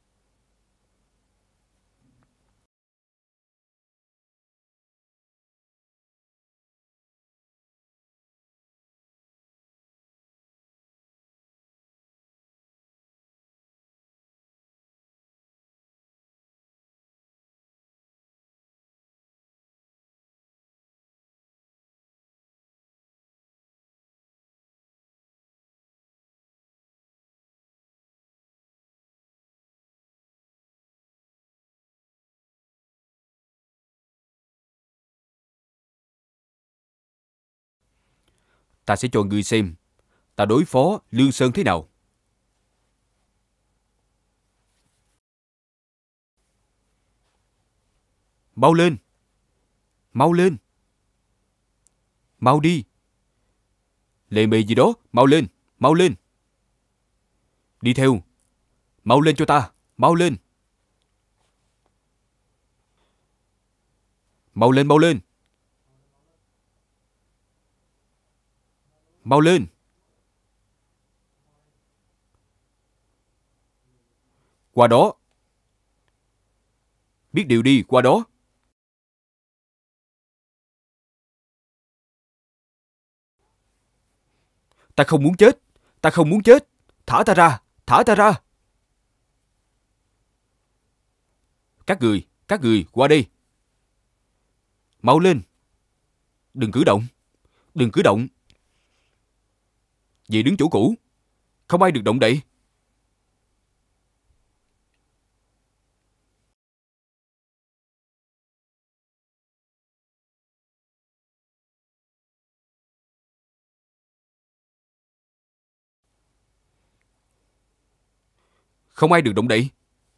Ta sẽ cho ngươi xem ta đối phó Lương Sơn thế nào. Mau lên, mau lên, mau đi. Lề mề gì đó, mau lên, mau lên. Đi theo, mau lên cho ta, mau lên. Mau lên, mau lên. Mau lên. Qua đó. Biết điều đi, qua đó. Ta không muốn chết, ta không muốn chết. Thả ta ra, thả ta ra. Các người, các người, qua đây. Mau lên. Đừng cử động, đừng cử động. Về đứng chỗ cũ, không ai được động đậy. Không ai được động đậy.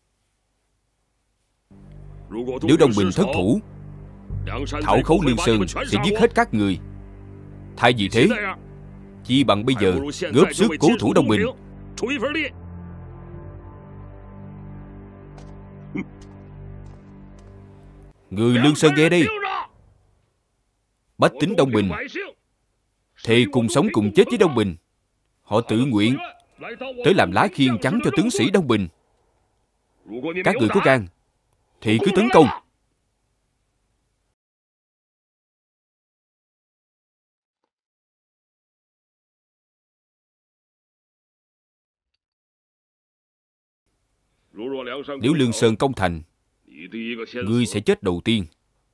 Nếu Đông Bình thất thủ, Thảo Khấu Lương Sơn sẽ giết hết các người. Thay vì thế, chi bằng bây giờ góp sức cố thủ Đông Bình. Người Lương Sơn nghe đây, bách tính Đông Bình thề cùng sống cùng chết với Đông Bình. Họ tự nguyện tới làm lá khiên trắng cho tướng sĩ Đông Bình. Các người có gan thì cứ tấn công. Nếu Lương Sơn công thành, ngươi sẽ chết đầu tiên.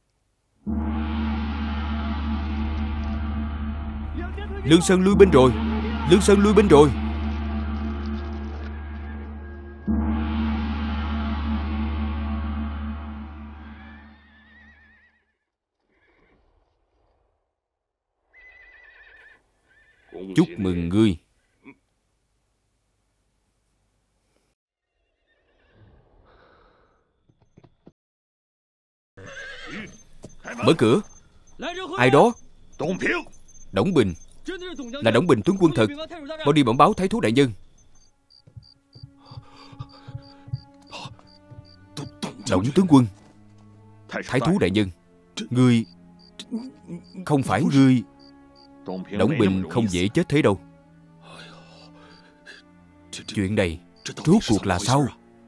Lương Sơn lui binh rồi. Lương Sơn lui binh rồi. Chúc mừng ngươi. Mở cửa. Ai đó? Đổng Bình. Là Đổng Bình tướng quân thật. Mau đi bẩm báo Thái thú đại nhân. Đổng tướng quân. Thái thú đại nhân. Ngươi... Không phải ngươi... Đổng Bình không dễ chết thế đâu. Chuyện này rốt cuộc là sao?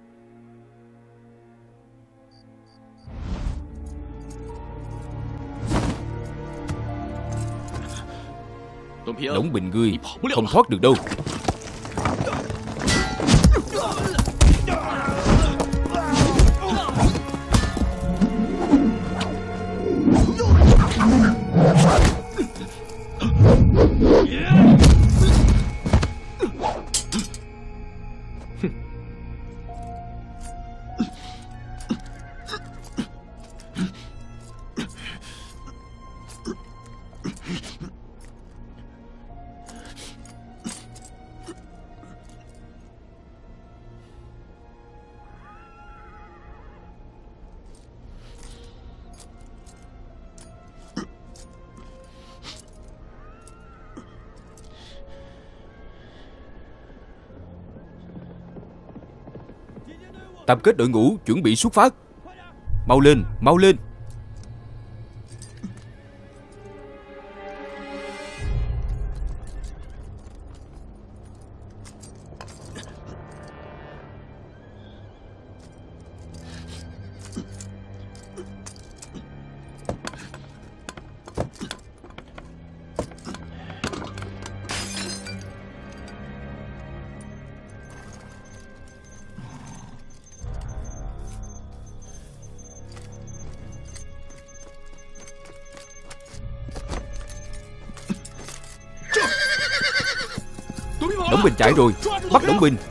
Đổng Bình ngươi không thoát được đâu. Tập kết đội ngũ chuẩn bị xuất phát. Mau lên, mau lên. Đổng Bình chạy rồi. Bắt Đổng Bình.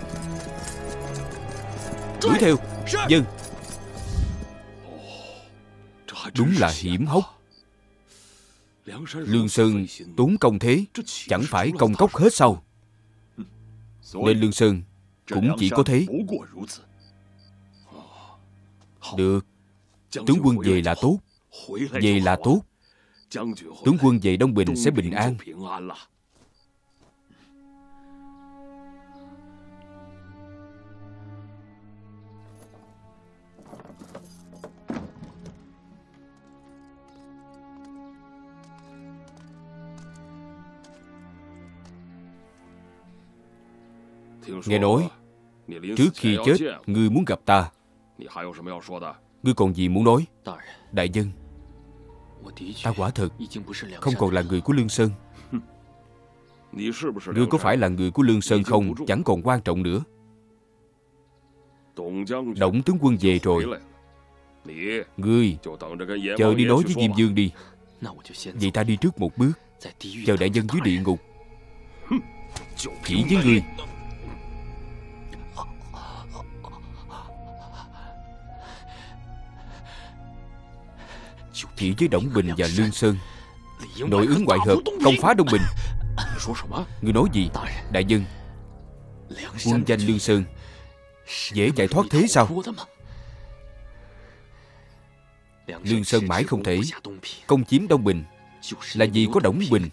Đuổi theo. Vâng. Đúng là hiểm hóc. Lương Sơn tốn công thế, chẳng phải công cốc hết sao? Nên Lương Sơn cũng chỉ có thế. Được. Tướng quân về là tốt. Về là tốt. Tướng quân về Đông Bình sẽ bình an. Nghe nói trước khi chết ngươi muốn gặp ta. Ngươi còn gì muốn nói? Đại nhân, ta quả thật không còn là người của Lương Sơn. Ngươi có phải là người của Lương Sơn không chẳng còn quan trọng nữa. Đổng tướng quân về rồi. Ngươi chờ đi nói với Diêm Dương đi. Vậy ta đi trước một bước, chờ đại nhân dưới địa ngục. Chỉ với ngươi. Chỉ với Đổng Bình và Lương Sơn, nội ứng ngoại hợp công phá Đông Bình. Ngươi nói gì? Đại nhân, quân danh Lương Sơn dễ chạy thoát thế sao? Lương Sơn mãi không thể công chiếm Đông Bình là vì có Đổng Bình.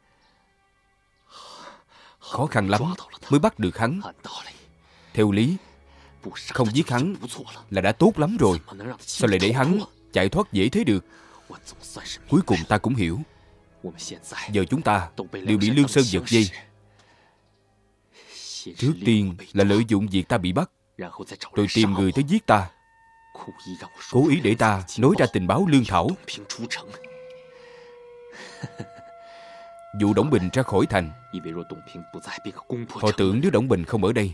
Khó khăn lắm mới bắt được hắn. Theo lý, không giết hắn là đã tốt lắm rồi. Sao lại để hắn chạy thoát dễ thế được? Cuối cùng ta cũng hiểu. Giờ chúng ta đều bị Lương Sơn giật dây. Trước tiên là lợi dụng việc ta bị bắt, rồi tìm người tới giết ta, cố ý để ta nói ra tình báo lương thảo. Dụ Đổng Bình ra khỏi thành. Họ tưởng nếu Đổng Bình không ở đây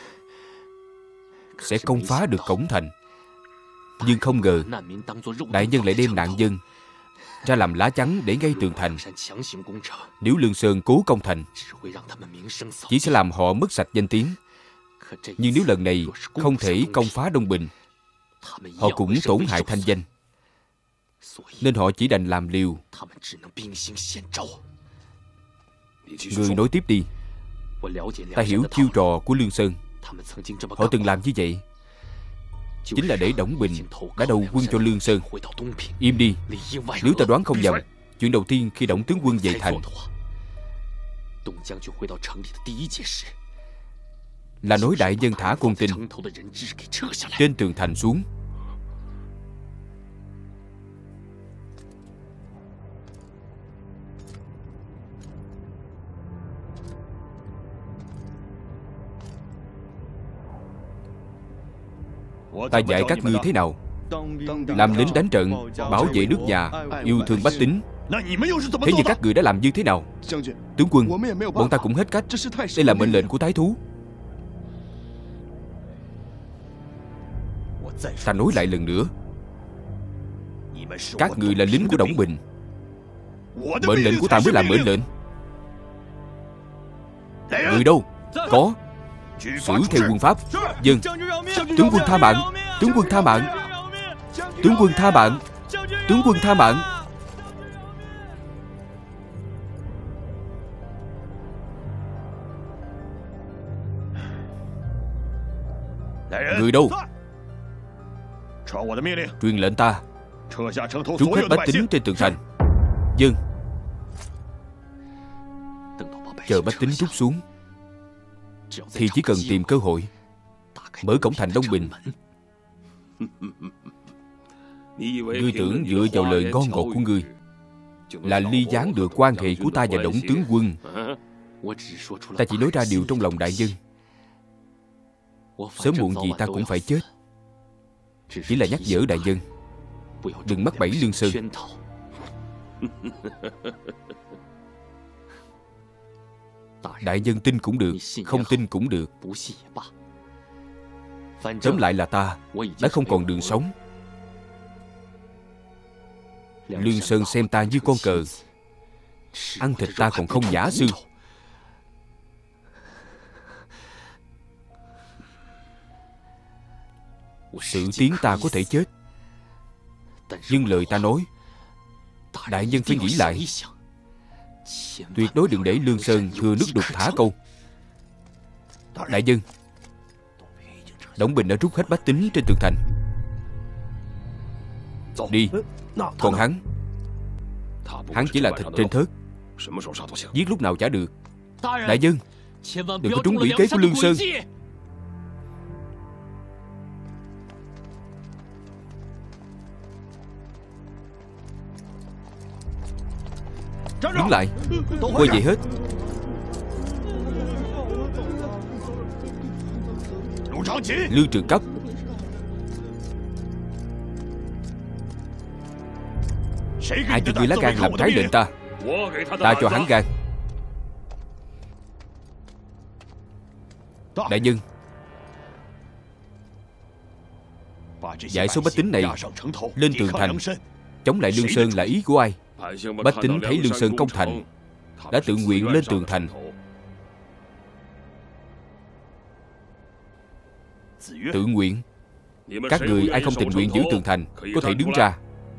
sẽ công phá được cổng thành. Nhưng không ngờ đại nhân lại đem nạn dân ra làm lá chắn để ngay tường thành. Nếu Lương Sơn cố công thành, chỉ sẽ làm họ mất sạch danh tiếng. Nhưng nếu lần này không thể công phá Đông Bình, họ cũng tổn hại thanh danh. Nên họ chỉ đành làm liều. Người nói tiếp đi. Ta hiểu chiêu trò của Lương Sơn. Họ từng làm như vậy, chính là để Đổng Bình đã đầu quân cho Lương Sơn. Im đi. Nếu ta đoán không nhầm, chuyện đầu tiên khi Đổng tướng quân về thành là nói đại nhân thả con tin trên tường thành xuống. Ta dạy các ngươi thế nào làm lính đánh trận, bảo vệ nước nhà, yêu thương bách tính. Thế nhưng các người đã làm như thế nào? Tướng quân, bọn ta cũng hết cách. Đây là mệnh lệnh của Thái thú. Ta nói lại lần nữa, các người là lính của Đổng Bình. Mệnh lệnh của ta mới là mệnh lệnh. Người đâu? Có. Xử theo quân pháp. Dân. Tướng quân tha mạng. Tướng quân tha mạng. Tướng quân tha mạng. Tướng quân tha mạng. Người đâu? Truyền lệnh ta trút hết bách tính trên tường thành. Dân. Chờ bách tính rút xuống thì chỉ cần tìm cơ hội mở cổng thành Đông Bình. Ngươi tưởng dựa vào lời ngon ngọt của ngươi là ly gián được quan hệ của ta và Đổng tướng quân? Ta chỉ nói ra điều trong lòng đại nhân. Sớm muộn gì ta cũng phải chết. Chỉ là nhắc nhở đại nhân đừng mắc bẫy Lương Sơn. Đại nhân tin cũng được, không tin cũng được. Tóm lại là ta đã không còn đường sống. Lương Sơn xem ta như con cờ, ăn thịt ta còn không nhả xương. Sự tiếng ta có thể chết, nhưng lời ta nói đại nhân phải nghĩ lại. Tuyệt đối đừng để Lương Sơn thừa nước đục thả câu. Đại nhân, Đổng Bình đã rút hết bách tính trên tường thành. Đi. Còn hắn, hắn chỉ là thịt trên thớt, giết lúc nào chả được. Đại nhân, đừng có trúng bẫy kế của Lương Sơn. Đứng lại. Quay về hết. Lương Trường Cấp, ai cho ngươi lá gan làm trái lệnh ta? Ta cho hắn gan. Đại nhân, giải số bách tính này lên tường thành chống lại Lương Sơn là ý của ai? Bách tính thấy Lương Sơn công thành đã tự nguyện lên tường thành. Tự nguyện? Các người ai không tình nguyện giữ tường thành có thể đứng ra.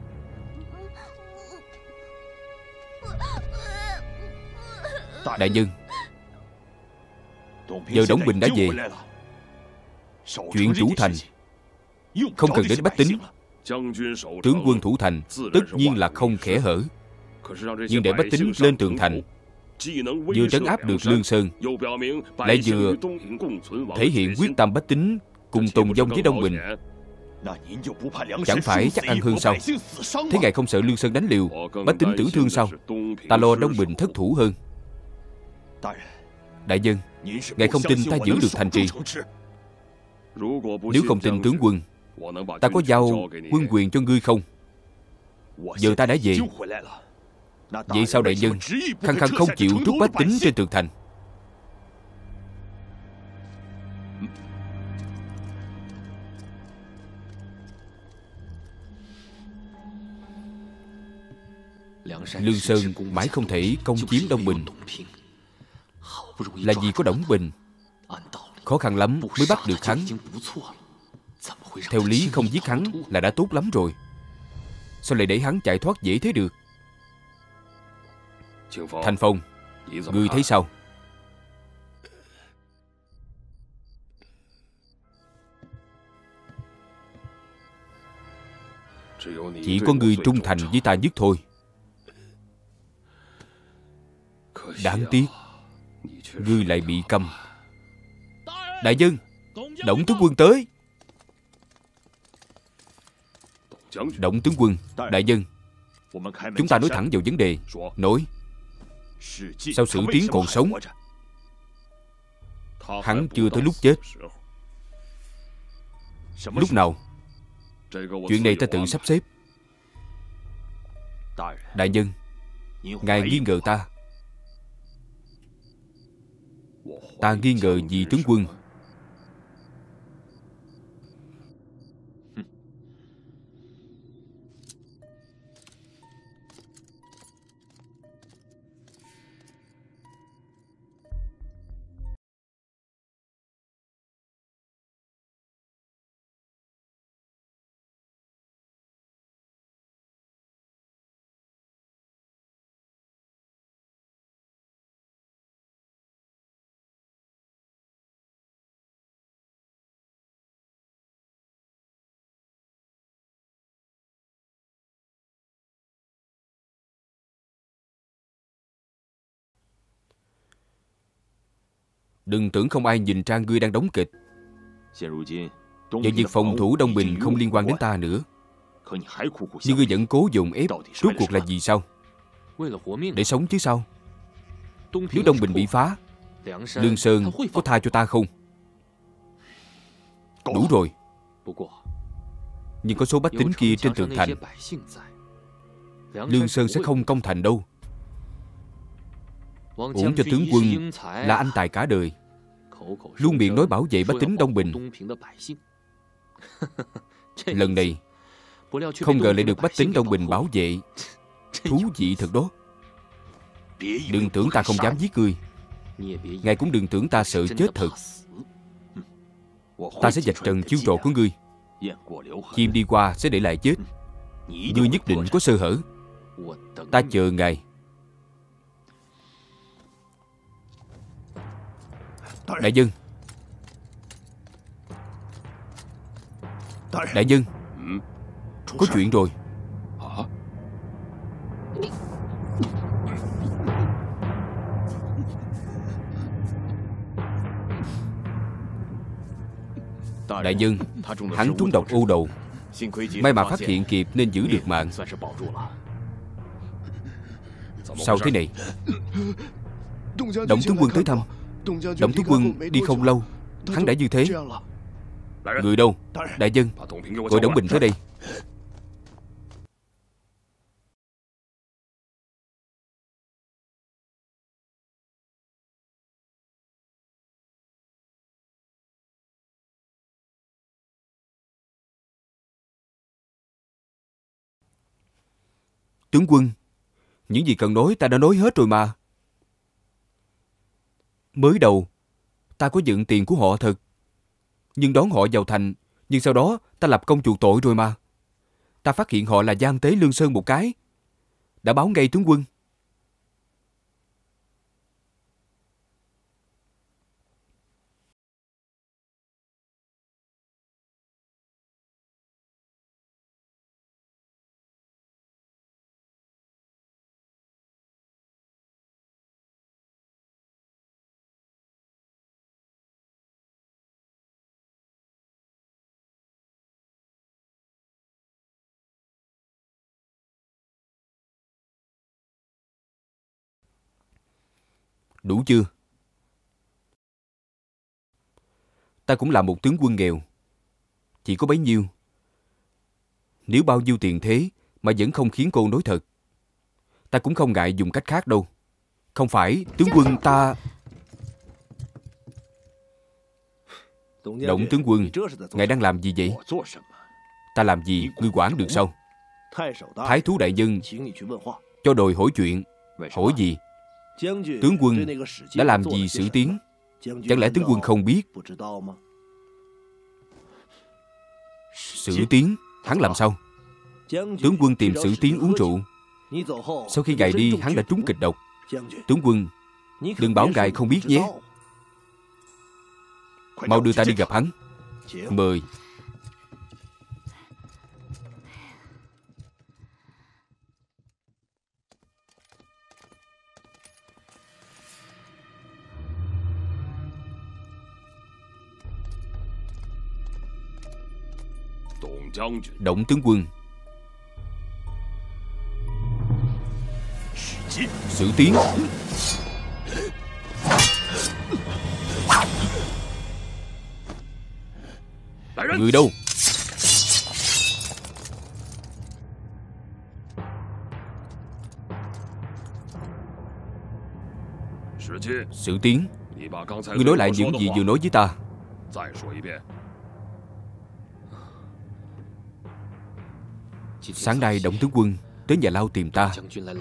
Đại nhân, giờ Đổng Bình đã về, chuyện chủ thành không cần đến bách tính. Tướng quân thủ thành tất nhiên là không kẽ hở. Nhưng để bách tính lên tường thành, vừa trấn áp được Lương Sơn, lại vừa thể hiện quyết tâm bách tính cùng tùng vong với Đông Bình, chẳng phải chắc ăn hơn sao? Thế ngài không sợ Lương Sơn đánh liều, bách tính tử thương sao? Ta lo Đông Bình thất thủ hơn. Đại nhân, ngài không tin ta giữ được thành trì. Nếu không tin tướng quân, ta có giao quân quyền cho ngươi không? Giờ ta đã về. Vậy sao đại nhân khăng khăng không chịu trút bách tính trên tường thành? Lương Sơn mãi không thể công chiếm Đông Bình là vì có Đổng Bình. Khó khăn lắm mới bắt được hắn. Theo lý không giết hắn là đã tốt lắm rồi. Sao lại để hắn chạy thoát dễ thế được? Thanh Phong, ngươi thấy sao? Chỉ có ngươi trung thành với ta nhất thôi. Đáng tiếc ngươi lại bị câm. Đại nhân, Đổng tướng quân tới. Đổng tướng quân, đại nhân, chúng ta nói thẳng vào vấn đề. Nói, sao Sử Tiến còn sống? Hắn chưa tới lúc chết. Lúc nào? Chuyện này ta tự sắp xếp. Đại nhân, ngài nghi ngờ ta. Ta nghi ngờ vì tướng quân. Đừng tưởng không ai nhìn ra ngươi đang đóng kịch. Giờ việc phòng thủ Đông Bình không liên quan đến ta nữa. Nhưng ngươi vẫn cố dồn ép. Rốt cuộc là gì sao? Để sống chứ sao? Nếu Đông Bình bị phá, Lương Sơn có tha cho ta không? Đủ rồi. Nhưng có số bách tính kia trên tường thành, Lương Sơn sẽ không công thành đâu. Uổng cho tướng quân là anh tài cả đời, luôn miệng nói bảo vệ bách tính Đông Bình. Lần này không ngờ lại được bách tính Đông Bình bảo vệ. Thú vị thật đó. Đừng tưởng ta không dám giết ngươi. Ngài cũng đừng tưởng ta sợ chết thật. Ta sẽ vạch trần chiêu trò của ngươi. Chim đi qua sẽ để lại chết. Ngươi nhất định có sơ hở. Ta chờ ngài. Đại nhân. Đại nhân, có chuyện rồi. Đại nhân, hắn trúng độc ô đầu. May mà phát hiện kịp nên giữ được mạng. Sao thế này? Đổng tướng quân tới thăm. Đổng tướng quân đi không lâu, hắn đã như thế. Người đâu? Đại nhân, gọi Đổng Bình tới đây. Tướng quân, những gì cần nói ta đã nói hết rồi mà. Mới đầu ta có nhận tiền của họ thật, nhưng đón họ vào thành. Nhưng sau đó ta lập công chuộc tội rồi mà. Ta phát hiện họ là gian tế Lương Sơn một cái, đã báo ngay tướng quân. Đủ chưa? Ta cũng là một tướng quân nghèo, chỉ có bấy nhiêu. Nếu bao nhiêu tiền thế mà vẫn không khiến cô nói thật, ta cũng không ngại dùng cách khác đâu. Không phải tướng quân ta... Động tướng quân, ngài đang làm gì vậy? Ta làm gì, ngươi quản được sao? Thái thú đại nhân cho đòi hỏi chuyện. Hỏi gì? Tướng quân đã làm gì Sử Tiến? Chẳng lẽ tướng quân không biết? Sử Tiến, hắn làm sao? Tướng quân tìm Sử Tiến uống rượu. Sau khi ngài đi, hắn đã trúng kịch độc. Tướng quân, đừng bảo ngài không biết nhé. Mau đưa ta đi gặp hắn. Mời. Động tướng quân. Sử Tiến. Người đâu? Sử Tiến, ngươi nói lại những gì vừa nói với ta. Sáng nay Động tướng quân đến nhà lao tìm ta.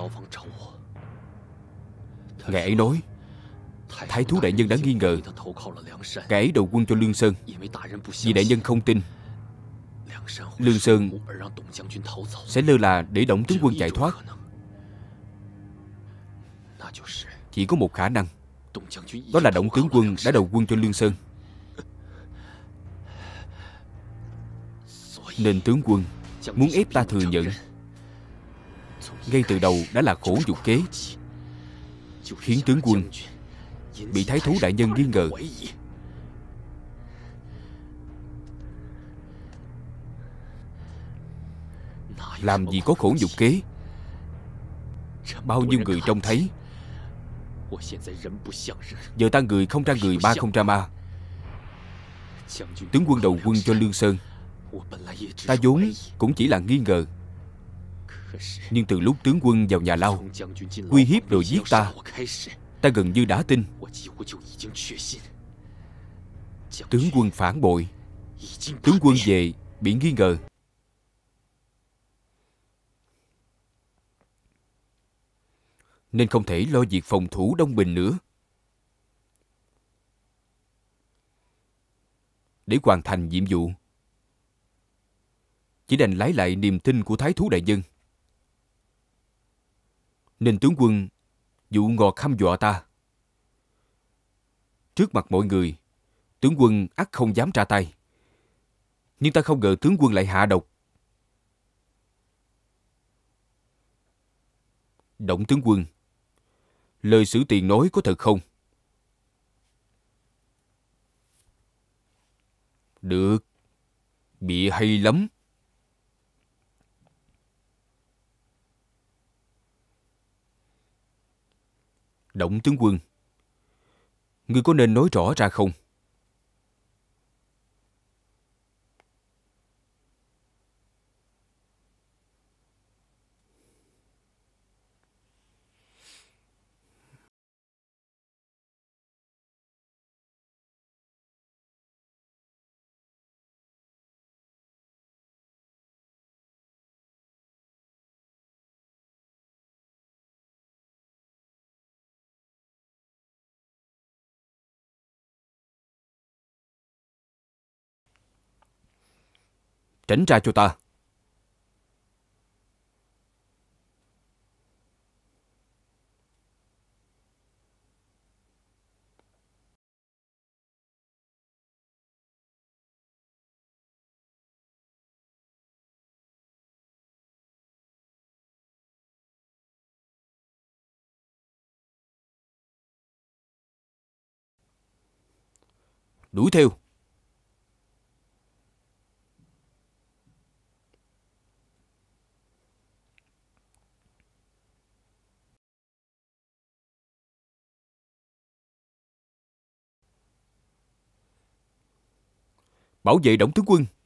Ngài ấy nói Thái thú đại nhân đã nghi ngờ ngài ấy đầu quân cho Lương Sơn. Vì đại nhân không tin, Lương Sơn sẽ lơ là để Động tướng quân chạy thoát. Chỉ có một khả năng, đó là Động tướng quân đã đầu quân cho Lương Sơn. Nên tướng quân muốn ép ta thừa nhận, ngay từ đầu đã là khổ nhục kế, khiến tướng quân bị Thái thú đại nhân nghi ngờ. Làm gì có khổ nhục kế. Bao nhiêu người trông thấy. Giờ ta người không ra người, ma không ra ma. Tướng quân đầu quân cho Lương Sơn, ta vốn cũng chỉ là nghi ngờ. Nhưng từ lúc tướng quân vào nhà lao uy hiếp rồi giết ta, ta gần như đã tin. Tướng quân phản bội, tướng quân về bị nghi ngờ. Nên không thể lo việc phòng thủ Đông Bình nữa. Để hoàn thành nhiệm vụ, chỉ đành lấy lại niềm tin của Thái thú đại nhân. Nên tướng quân dụ ngọt hăm dọa ta. Trước mặt mọi người, tướng quân ắt không dám ra tay. Nhưng ta không ngờ tướng quân lại hạ độc. Động tướng quân, lời Sử Tiền nói có thật không? Được, bịa hay lắm. Động tướng quân, ngươi có nên nói rõ ra không? Tránh ra cho ta. Đuổi theo. Bảo vệ Đổng tướng quân.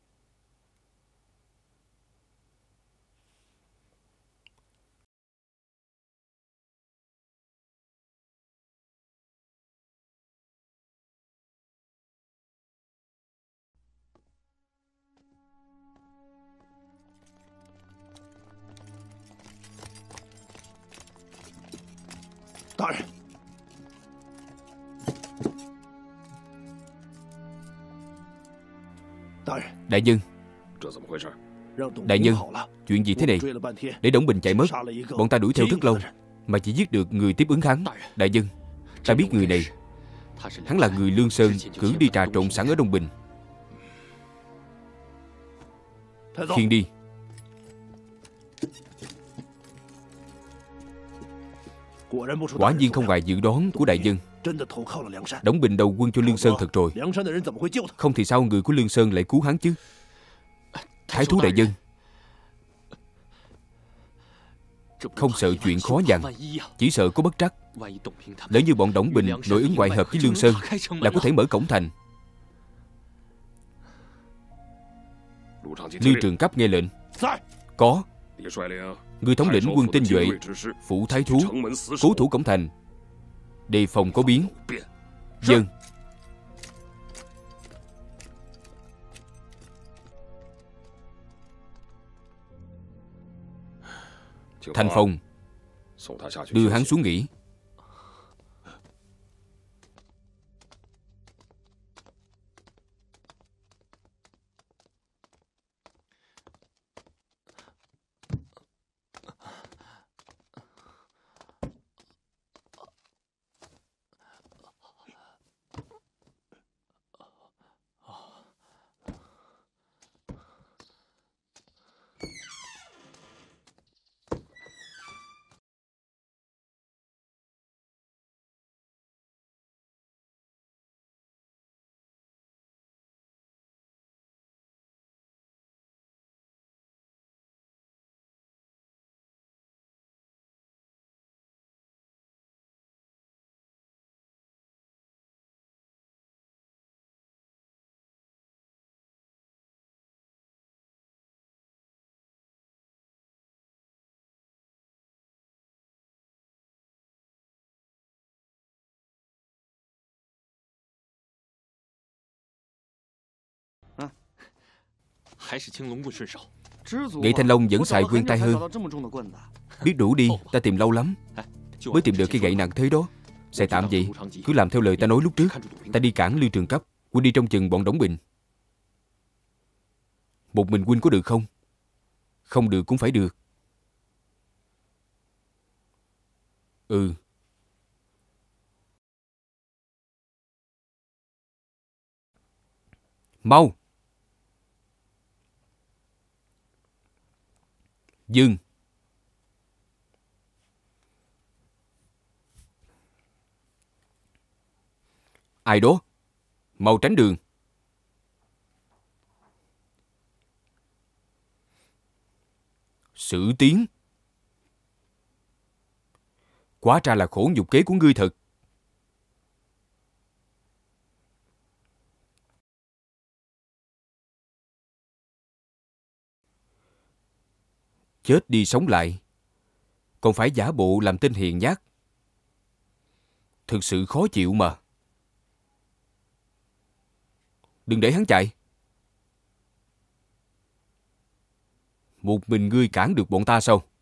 Đại nhân. Đại nhân, chuyện gì thế này? Để Đổng Bình chạy mất, bọn ta đuổi theo rất lâu mà chỉ giết được người tiếp ứng hắn. Đại nhân, ta biết người này. Hắn là người Lương Sơn cử đi trà trộn sẵn ở Đông Bình. Khiêng đi. Quả nhiên không ngoài dự đoán của đại nhân. Đổng Bình đầu quân cho Lương Sơn thật rồi. Không thì sao người của Lương Sơn lại cứu hắn chứ? Thái thú đại nhân, không sợ chuyện khó dằn, chỉ sợ có bất trắc. Lỡ như bọn Đổng Bình nội ứng ngoại hợp với Lương Sơn là có thể mở cổng thành. Lưu Trường Cấp nghe lệnh. Có. Ngươi thống lĩnh quân tinh nhuệ, phụ thái thú, cố thủ cổng thành, đề phòng có biến. Dân. Thành Phong, đưa hắn xuống nghỉ. Nghĩ Thanh Long vẫn xài quen tay hơn. Biết đủ đi, ta tìm lâu lắm mới tìm được cái gậy nặng thế đó. Xài tạm vậy, cứ làm theo lời ta nói lúc trước. Ta đi cản Lưu Trường Cấp, huynh đi trong chừng bọn Đổng Bình. Một mình huynh có được không? Không được cũng phải được. Ừ. Mau. Dương. Ai đó? Mau tránh đường. Sử Tiến. Quá ra là khổ nhục kế của ngươi thật. Chết đi sống lại, còn phải giả bộ làm tên hiền nhát. Thực sự khó chịu mà. Đừng để hắn chạy. Một mình ngươi cản được bọn ta sao?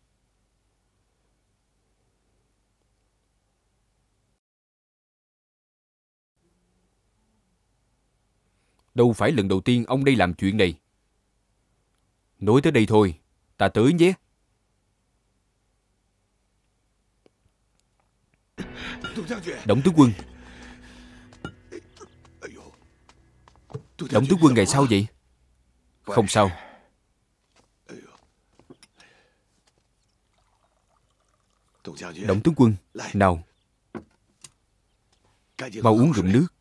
Đâu phải lần đầu tiên ông đây làm chuyện này. Nói tới đây thôi, ta tới nhé. Đổng tướng quân. Đổng tướng quân ngày sao vậy? Không sao. Đổng tướng quân, nào, mau uống ngụm nước.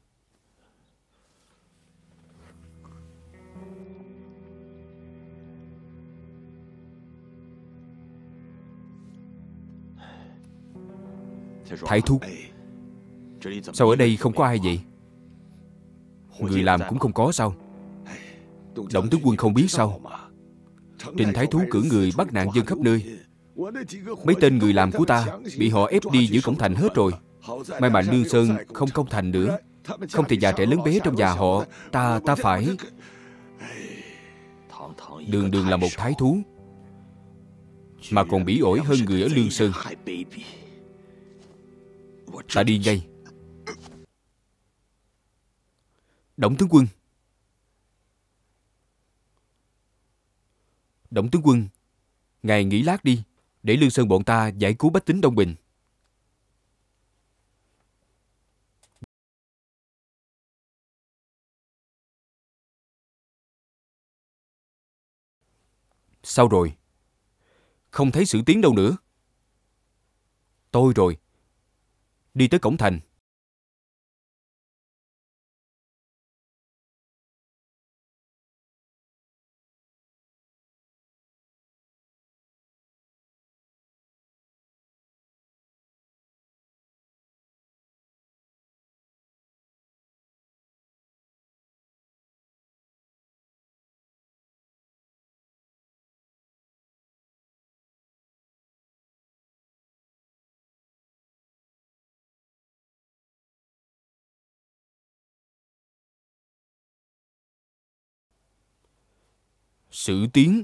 Thái thúc, sao ở đây không có ai vậy? Người làm cũng không có sao? Đổng tướng quân không biết sao? Trình thái thú cử người bắt nạn dân khắp nơi. Mấy tên người làm của ta bị họ ép đi giữ cổng thành hết rồi. May mà Lương Sơn không công thành nữa. Không thì già trẻ lớn bé trong nhà họ Ta ta phải... Đường đường là một thái thú mà còn bỉ ổi hơn người ở Lương Sơn. Ta đi ngay. Đổng tướng quân. Đổng tướng quân, ngài nghỉ lát đi, để Lương Sơn bọn ta giải cứu bách tính Đông Bình. Sao rồi? Không thấy Sử Tiến đâu nữa. Tôi rồi. Đi tới cổng thành. Sử Tiến.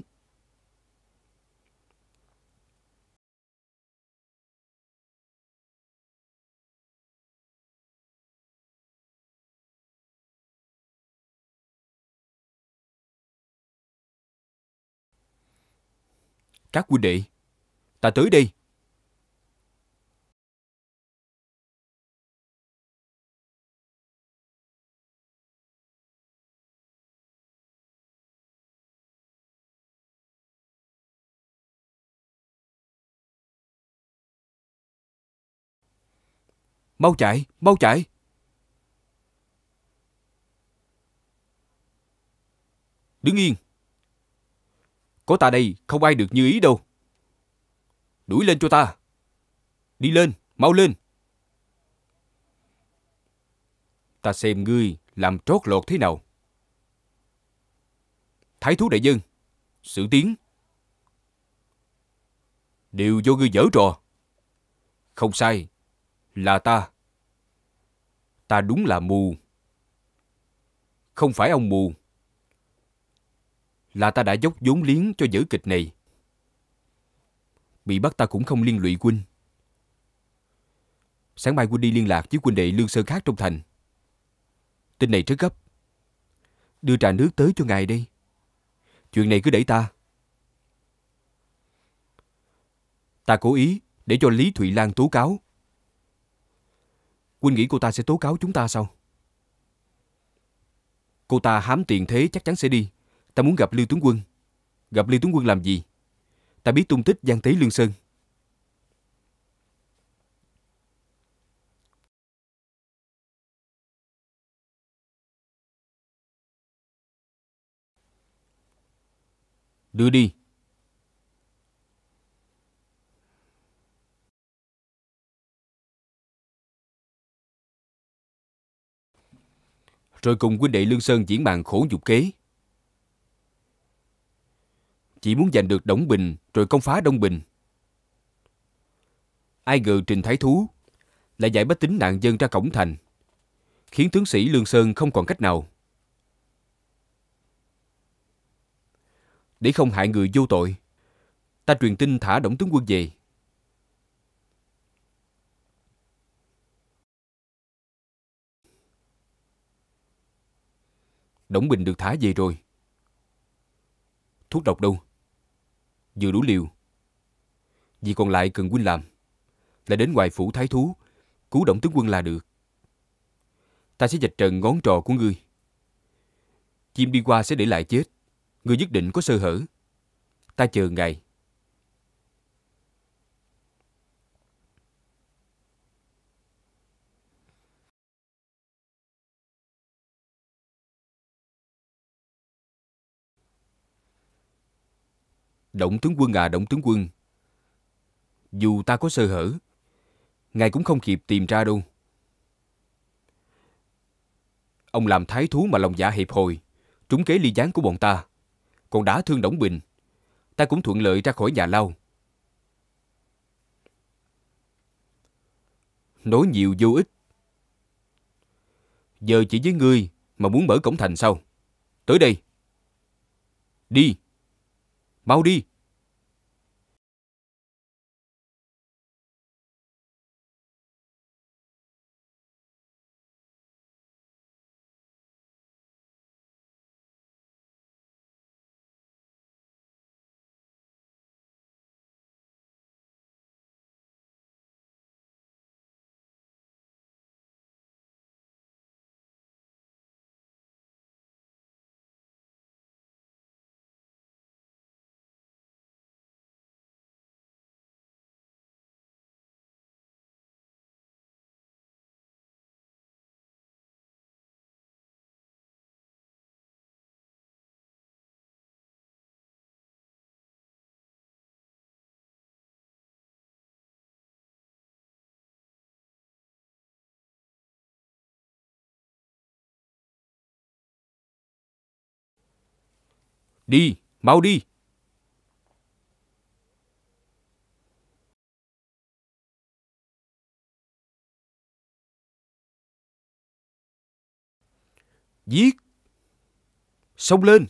Các huynh đệ, ta tới đây. Mau chạy, mau chạy. Đứng yên. Có ta đây, không ai được như ý đâu. Đuổi lên cho ta. Đi lên, mau lên. Ta xem ngươi làm trót lọt thế nào. Thái thú đại nhân, Sử Tiến, đều do ngươi giở trò. Không sai, là ta. Ta đúng là mù. Không phải ông mù, là ta đã dốc vốn liếng cho vở kịch này. Bị bắt ta cũng không liên lụy huynh. Sáng mai huynh đi liên lạc với huynh đệ Lương Sơn khác trong thành. Tin này rất gấp. Đưa trà nước tới cho ngài đây. Chuyện này cứ để ta. Ta cố ý để cho Lý Thụy Lan tố cáo. Huynh nghĩ cô ta sẽ tố cáo chúng ta sao? Cô ta hám tiền thế chắc chắn sẽ đi. Ta muốn gặp Lưu tướng quân. Gặp Lưu tướng quân làm gì? Ta biết tung tích gian tế Lương Sơn. Đưa đi. Rồi cùng huynh đệ Lương Sơn diễn màn khổ nhục kế. Chỉ muốn giành được Đổng Bình rồi công phá Đông Bình. Ai ngờ Trình thái thú lại giải bách tính nạn dân ra cổng thành, khiến tướng sĩ Lương Sơn không còn cách nào. Để không hại người vô tội, ta truyền tin thả Đổng tướng quân về. Đổng Bình được thả về rồi. Thuốc độc đâu? Vừa đủ liều. Vì còn lại cần huynh làm là đến ngoài phủ thái thú cứu Đổng tướng quân là được. Ta sẽ vạch trần ngón trò của ngươi. Chim đi qua sẽ để lại chết. Ngươi nhất định có sơ hở. Ta chờ ngài. Đổng tướng quân à, Đổng tướng quân, dù ta có sơ hở, ngài cũng không kịp tìm ra đâu. Ông làm thái thú mà lòng dạ hẹp hòi, trúng kế ly gián của bọn ta, còn đã thương Đổng Bình, ta cũng thuận lợi ra khỏi nhà lao. Nói nhiều vô ích. Giờ chỉ với ngươi mà muốn mở cổng thành sao? Tới đây. Đi. Mau đi. Đi, mau đi. Giết. Xông lên.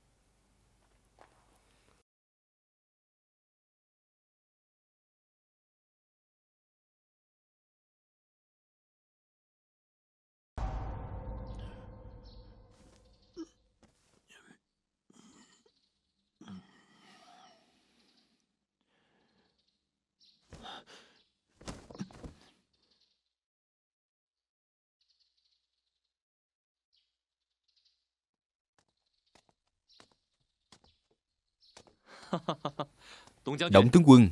Đổng tướng quân.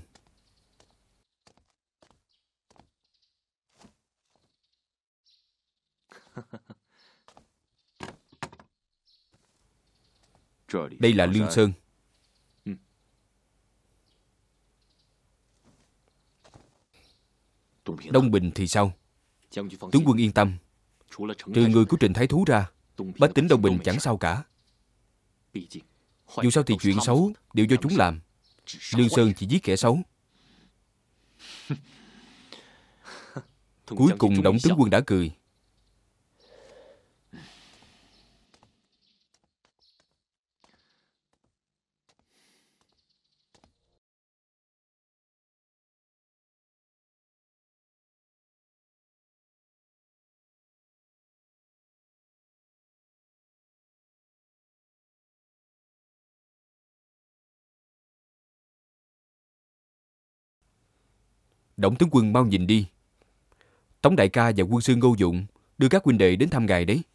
Đây là Lương Sơn. Đông Bình thì sao? Tướng quân yên tâm, trừ người của Trịnh Thái Thú ra, bách tính Đông Bình chẳng sao cả. Dù sao thì chuyện xấu đều do chúng làm. Lương Sơn chỉ giết kẻ xấu. Cuối cùng Đổng tướng quân đã cười. Đổng tướng quân mau nhìn đi. Tống đại ca và quân sư Ngô Dụng đưa các huynh đệ đến thăm ngài đấy.